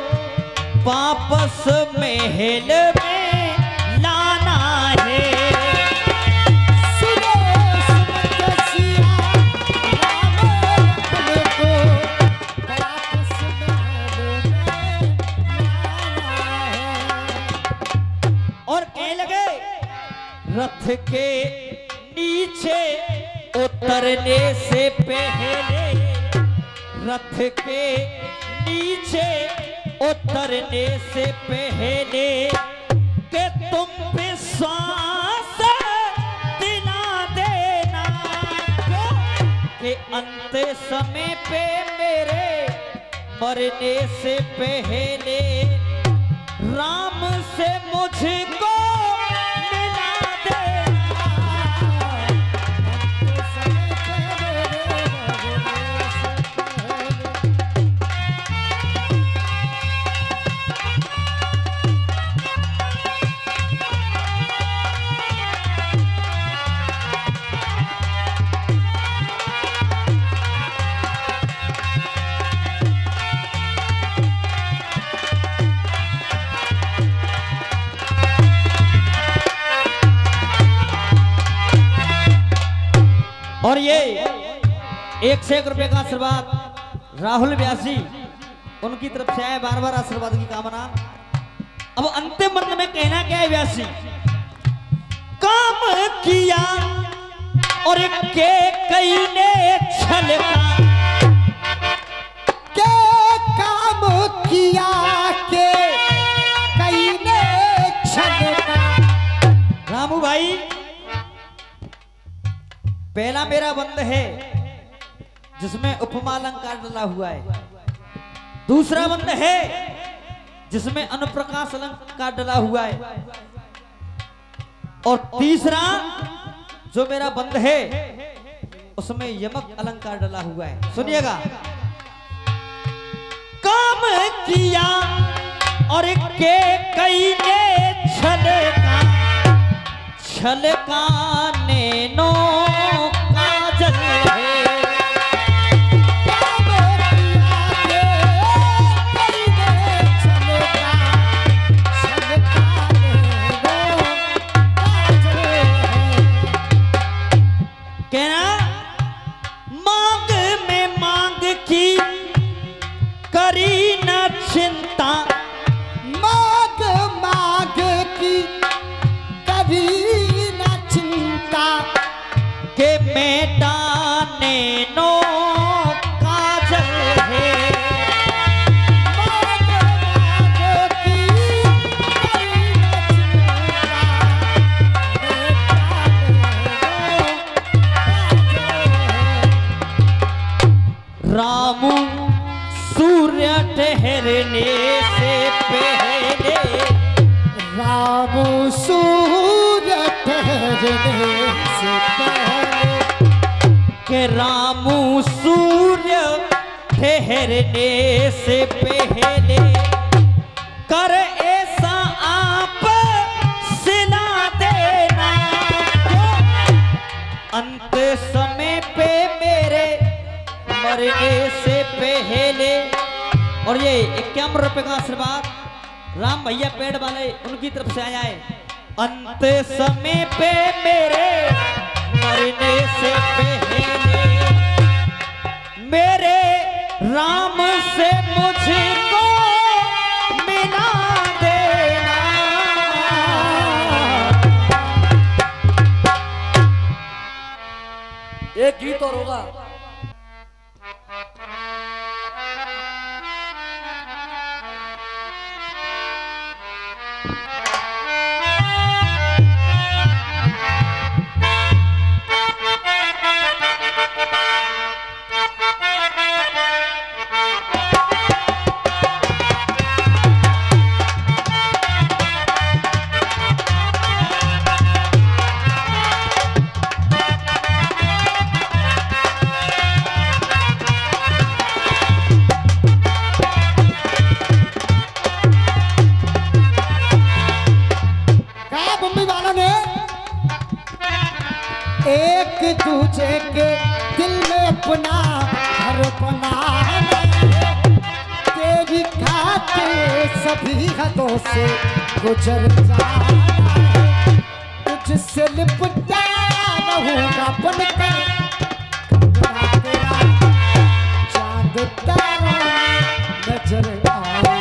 वापस महल में लाना है। सुनो सुमंत सिया राम लखन को वापस महल में लाना है। और कहने लगे रथ के नीचे उतरने से पहले रथ के नीचे उतरने से पहले कि तुम विश्वास दिला देना कि अंत समय पे मेरे मरने से पहले राम से मुझको और ये एक से एक रुपए का आशीर्वाद राहुल व्यासी उनकी तरफ से आए। बार बार आशीर्वाद की कामना। अब अंतिम मंत्र में कहना क्या है व्यासी काम किया और के कई ने छल के काम किया के कई ने छल रामू भाई पहला मेरा बंद है जिसमें उपमा अलंकार डला हुआ है। दूसरा बंद है जिसमें अनुप्रकाश अलंकार डला हुआ है। और तीसरा जो मेरा बंद है उसमें यमक अलंकार डला हुआ है। सुनिएगा काम किया और के कई ने छल का छल का नैनो काजल है। कहना मांग में मांग की करी न चिंता मांग मांग की कभी न चिंता के मैदाने नो राम सूर्य ठहरने से पहले, राम सूर्य ठहरने से पहले, के राम सूर्य ठहरने से पहले कर ऐसा आप सिला देना, अंत समय पे मेरे मरने से पहले। और ये इक्यावन रुपए का आशीर्वाद राम भैया पेड़ वाले उनकी तरफ से आया है। अंत समय पे मेरे मरने से पहले मेरे राम से मुझको मिला देना। एक गीत और होगा। एक दूजे के दिल में अपना घर बनाना, तेरी खातिर सभी हदों से गुजर जाना, तुझसे लिपटा रहूंगा बनकर तेरा चांद तारा नजर आए।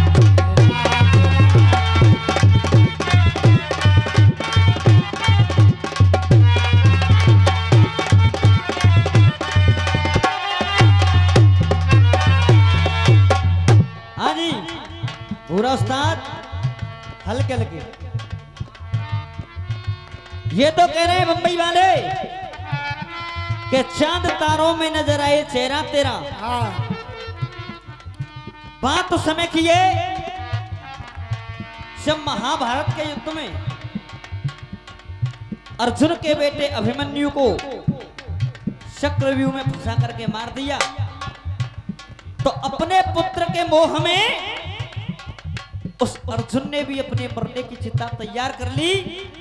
पूरा उस्ताद हल्के हल्के ये तो कह रहे हैं मुंबई वाले कि चांद तारों में नजर आए चेहरा तेरा। हाँ। बात तो समय की है जब महाभारत के युद्ध में अर्जुन के बेटे अभिमन्यु को चक्रव्यूह में फंसा करके मार दिया, तो अपने पुत्र के मोह में उस अर्जुन ने भी अपने मरने की चिता तैयार कर ली।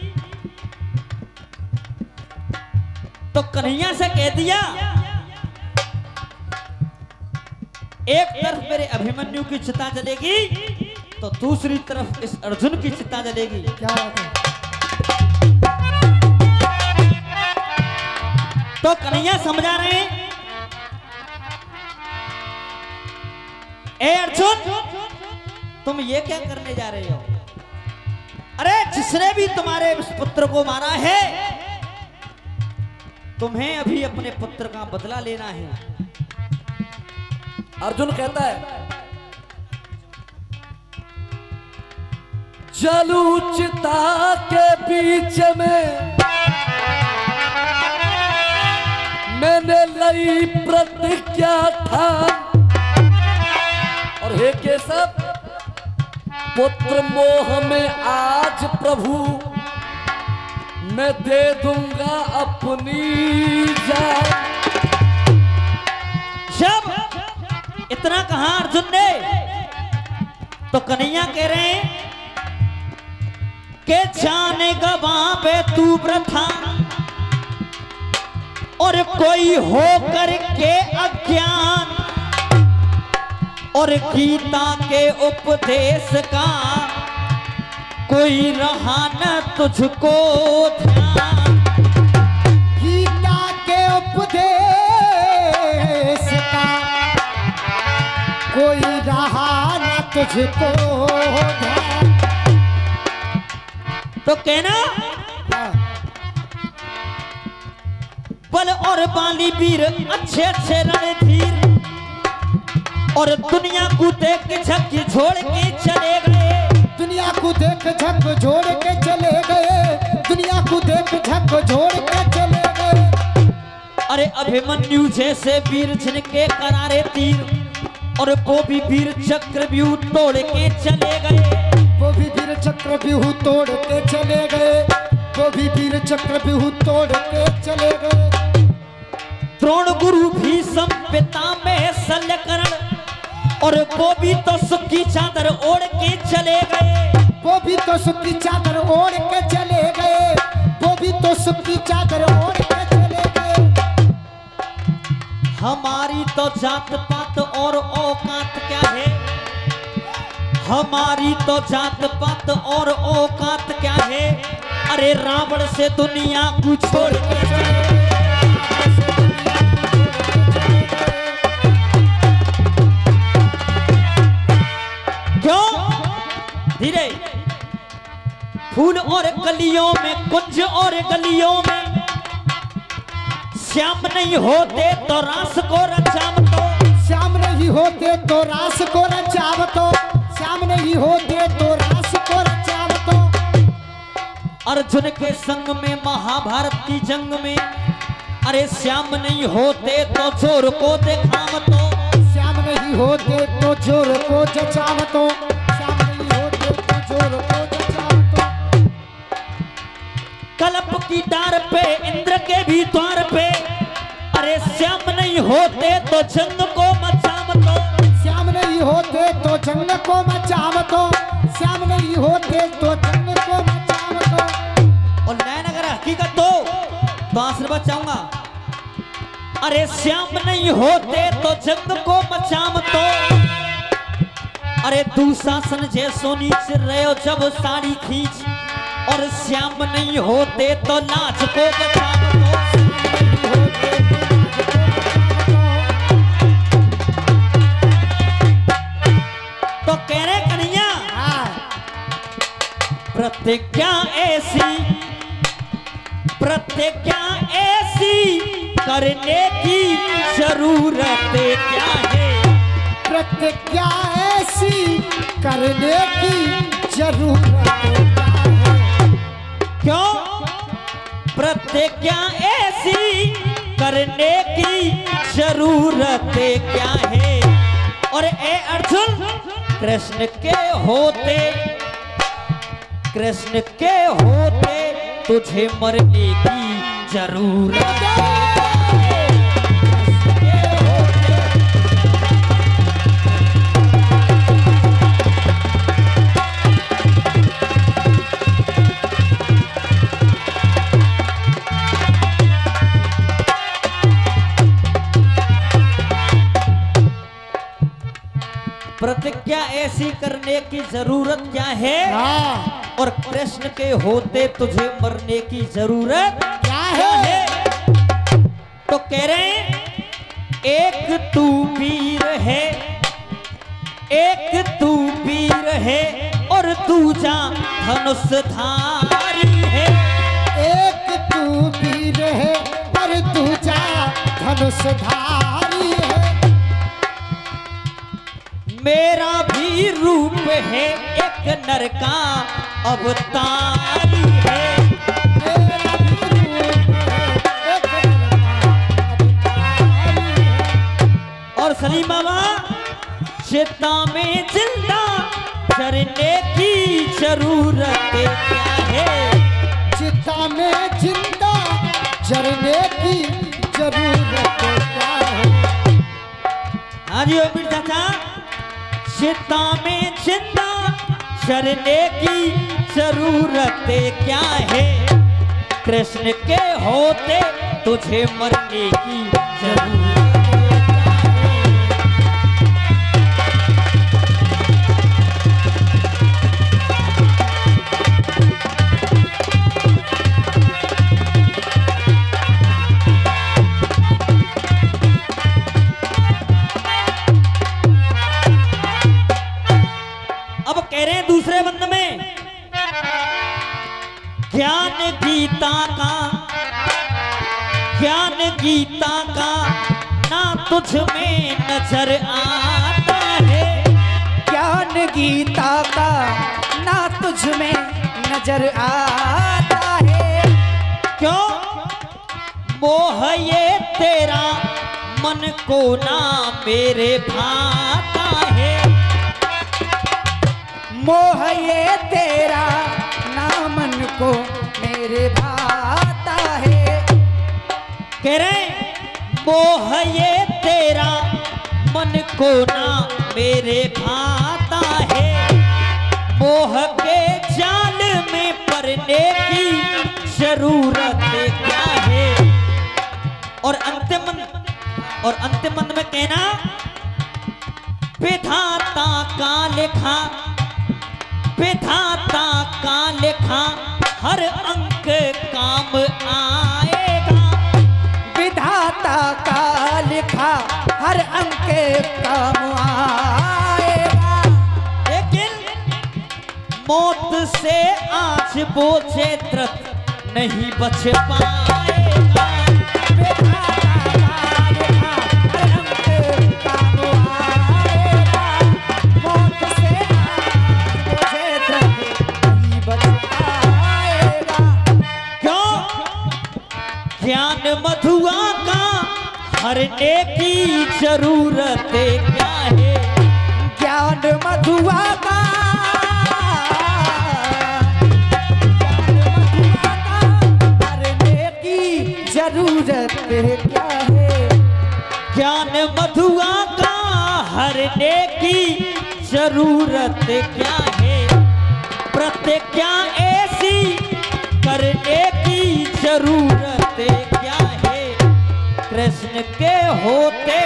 तो कन्हैया से कह दिया एक तरफ मेरे अभिमन्यु की चिता जलेगी तो दूसरी तरफ इस अर्जुन की चिता जलेगी। क्या बात है? तो कन्हैया समझा रहे हैं, ए अर्जुन तुम ये क्या करने जा रहे हो? अरे जिसने भी तुम्हारे उस पुत्र को मारा है तुम्हें अभी अपने पुत्र का बदला लेना है। अर्जुन कहता है जलू चिता के बीच में मैंने लई प्रतिज्ञा था, और हे केशव पुत्र मोह में आज प्रभु मैं दे दूंगा अपनी जान। जब इतना कहा अर्जुन ने तो कन्हैया कह रहे हैं कि जाने गवां पे तू प्रथा और कोई हो करके अज्ञान, और गीता के उपदेश का कोई रहा न तुझको ध्यान। गीता के उपदेश का कोई रहा न तुझको ध्यान। तो कहना बल और बाली वीर अच्छे अच्छे रणधीर, और दुनिया को देख के झक छोड़ के चले गए। दुनिया को देख झक छोड़ के चले गए। दुनिया को देख झक छोड़ के चले गए। और अरे अभिमन्यु जैसे वीर जिनके करारे तीर और वो भी वीर चक्रव्यूह तोड़ के चले गए। वो भी वीर चक्रव्यूह तोड़ के चले गए। वो भी वीर चक्रव्यूह तोड़ के चले गए। द्रोण गुरु भीष्म पितामह शल्यकर्ण और वो भी तो सुख की चादर ओढ़ के चले गए। वो भी तो सुख की चादर ओढ़ के चले गए। वो भी तो सुख की चादर ओढ़ के चले गए। हमारी तो जात पात और औकात क्या है, हमारी तो जात पात और औकात क्या है। अरे रावण से दुनिया को छोड़ के चले। क्यों धीरे फूल और गलियों में कुंज और गलियों में श्याम नहीं होते तो रास को रचाम तो। श्याम नहीं होते तो रास को रचाम तो। श्याम नहीं होते तो रास को रचाम तो। अर्जुन के संग में महाभारत की जंग में अरे श्याम नहीं होते तो जोर को देखाम तो। श्याम नहीं होते तो जोर को जचाम तो। श्याम नहीं होते तो जोर को जचाम तो। कलप की डार पे इंद्र के भी द्वार पे अरे श्याम नहीं होते तो जंग को मचाम तो। श्याम नहीं होते तो जंग को मचाम तो। श्याम नहीं होते तो जंग को मचाम तो। और नैन अगर हकीकत हो तो आशीर्वाद चाहूंगा। अरे श्याम नहीं होते तो जंग को मचाम तो। अरे दुशासन जैसो नीच रहे हो जब साड़ी खींच और श्याम नहीं होते तो लाज को बचाम तो। तो कह रहे कन्हैया प्रतिज्ञा ऐसी प्रतिज्ञा ऐसी करने की जरूरत क्या है। प्रतिज्ञा ऐसी करने की जरूरत क्या है। क्यों प्रतिज्ञा ऐसी करने की जरूरत क्या है। और ए अर्जुन कृष्ण के होते कृष्ण के होते तुझे मरने की जरूरत है। प्रतिज्ञा ऐसी करने की जरूरत क्या है। और कृष्ण के होते तुझे मरने की जरूरत क्या है। तो कह रहे हैं एक तू वीर है एक तू वीर है और दूजा धनुषधारी है। एक तू वीर है और दूजा धनुषधारी है। मेरा भी रूप है एक नर का अवतारी है। मेरा भी रूप है एक नर का अवतारी है। और सलीम बाबा चिता में जिंदा जरने की जरूरत क्या है। चिता में जिंदा जरने की जरूरत क्या है। हाँ जी ओ चाचा चिता में जिंदा जरने की जरूरत क्या है। कृष्ण के होते तुझे मरने की जरूरत दूसरे बंद में ज्ञान गीता का ज्ञान गीता का ना तुझ में नजर आता है। ज्ञान गीता का ना तुझ में नजर आता है। क्यों मोह ये तेरा को ना मेरे भाता है। मोह ये तेरा ना मन को मेरे भाता है। कह रहे मोह ये तेरा मन को ना मेरे भाता है। मोह के जाल में पड़ने की जरूरत क्या है। और अंतिम और अंतिम अंत में कहना विधाता का लिखा विधाता का लिखा हर अंक काम आएगा। विधाता का लिखा हर अंक काम आएगा। लेकिन मौत से आज बोझे त्रत नहीं बच पाएगा। विधाता का लिखा हर अंक काम आएगा। मौत से आज बोझे त्रत नहीं बच पाएगा। क्यों ज्ञान मधुआ का हरने की जरूरत क्या है। ज्ञान मधुआ का हरने की जरूरत क्या है। ज्ञान मधुआ का हरने की जरूरत क्या है। प्रतिज्ञा ऐसी करने की जरूरत क्या है। कृष्ण के होते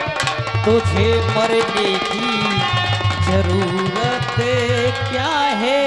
तुझे मरने की जरूरत क्या है।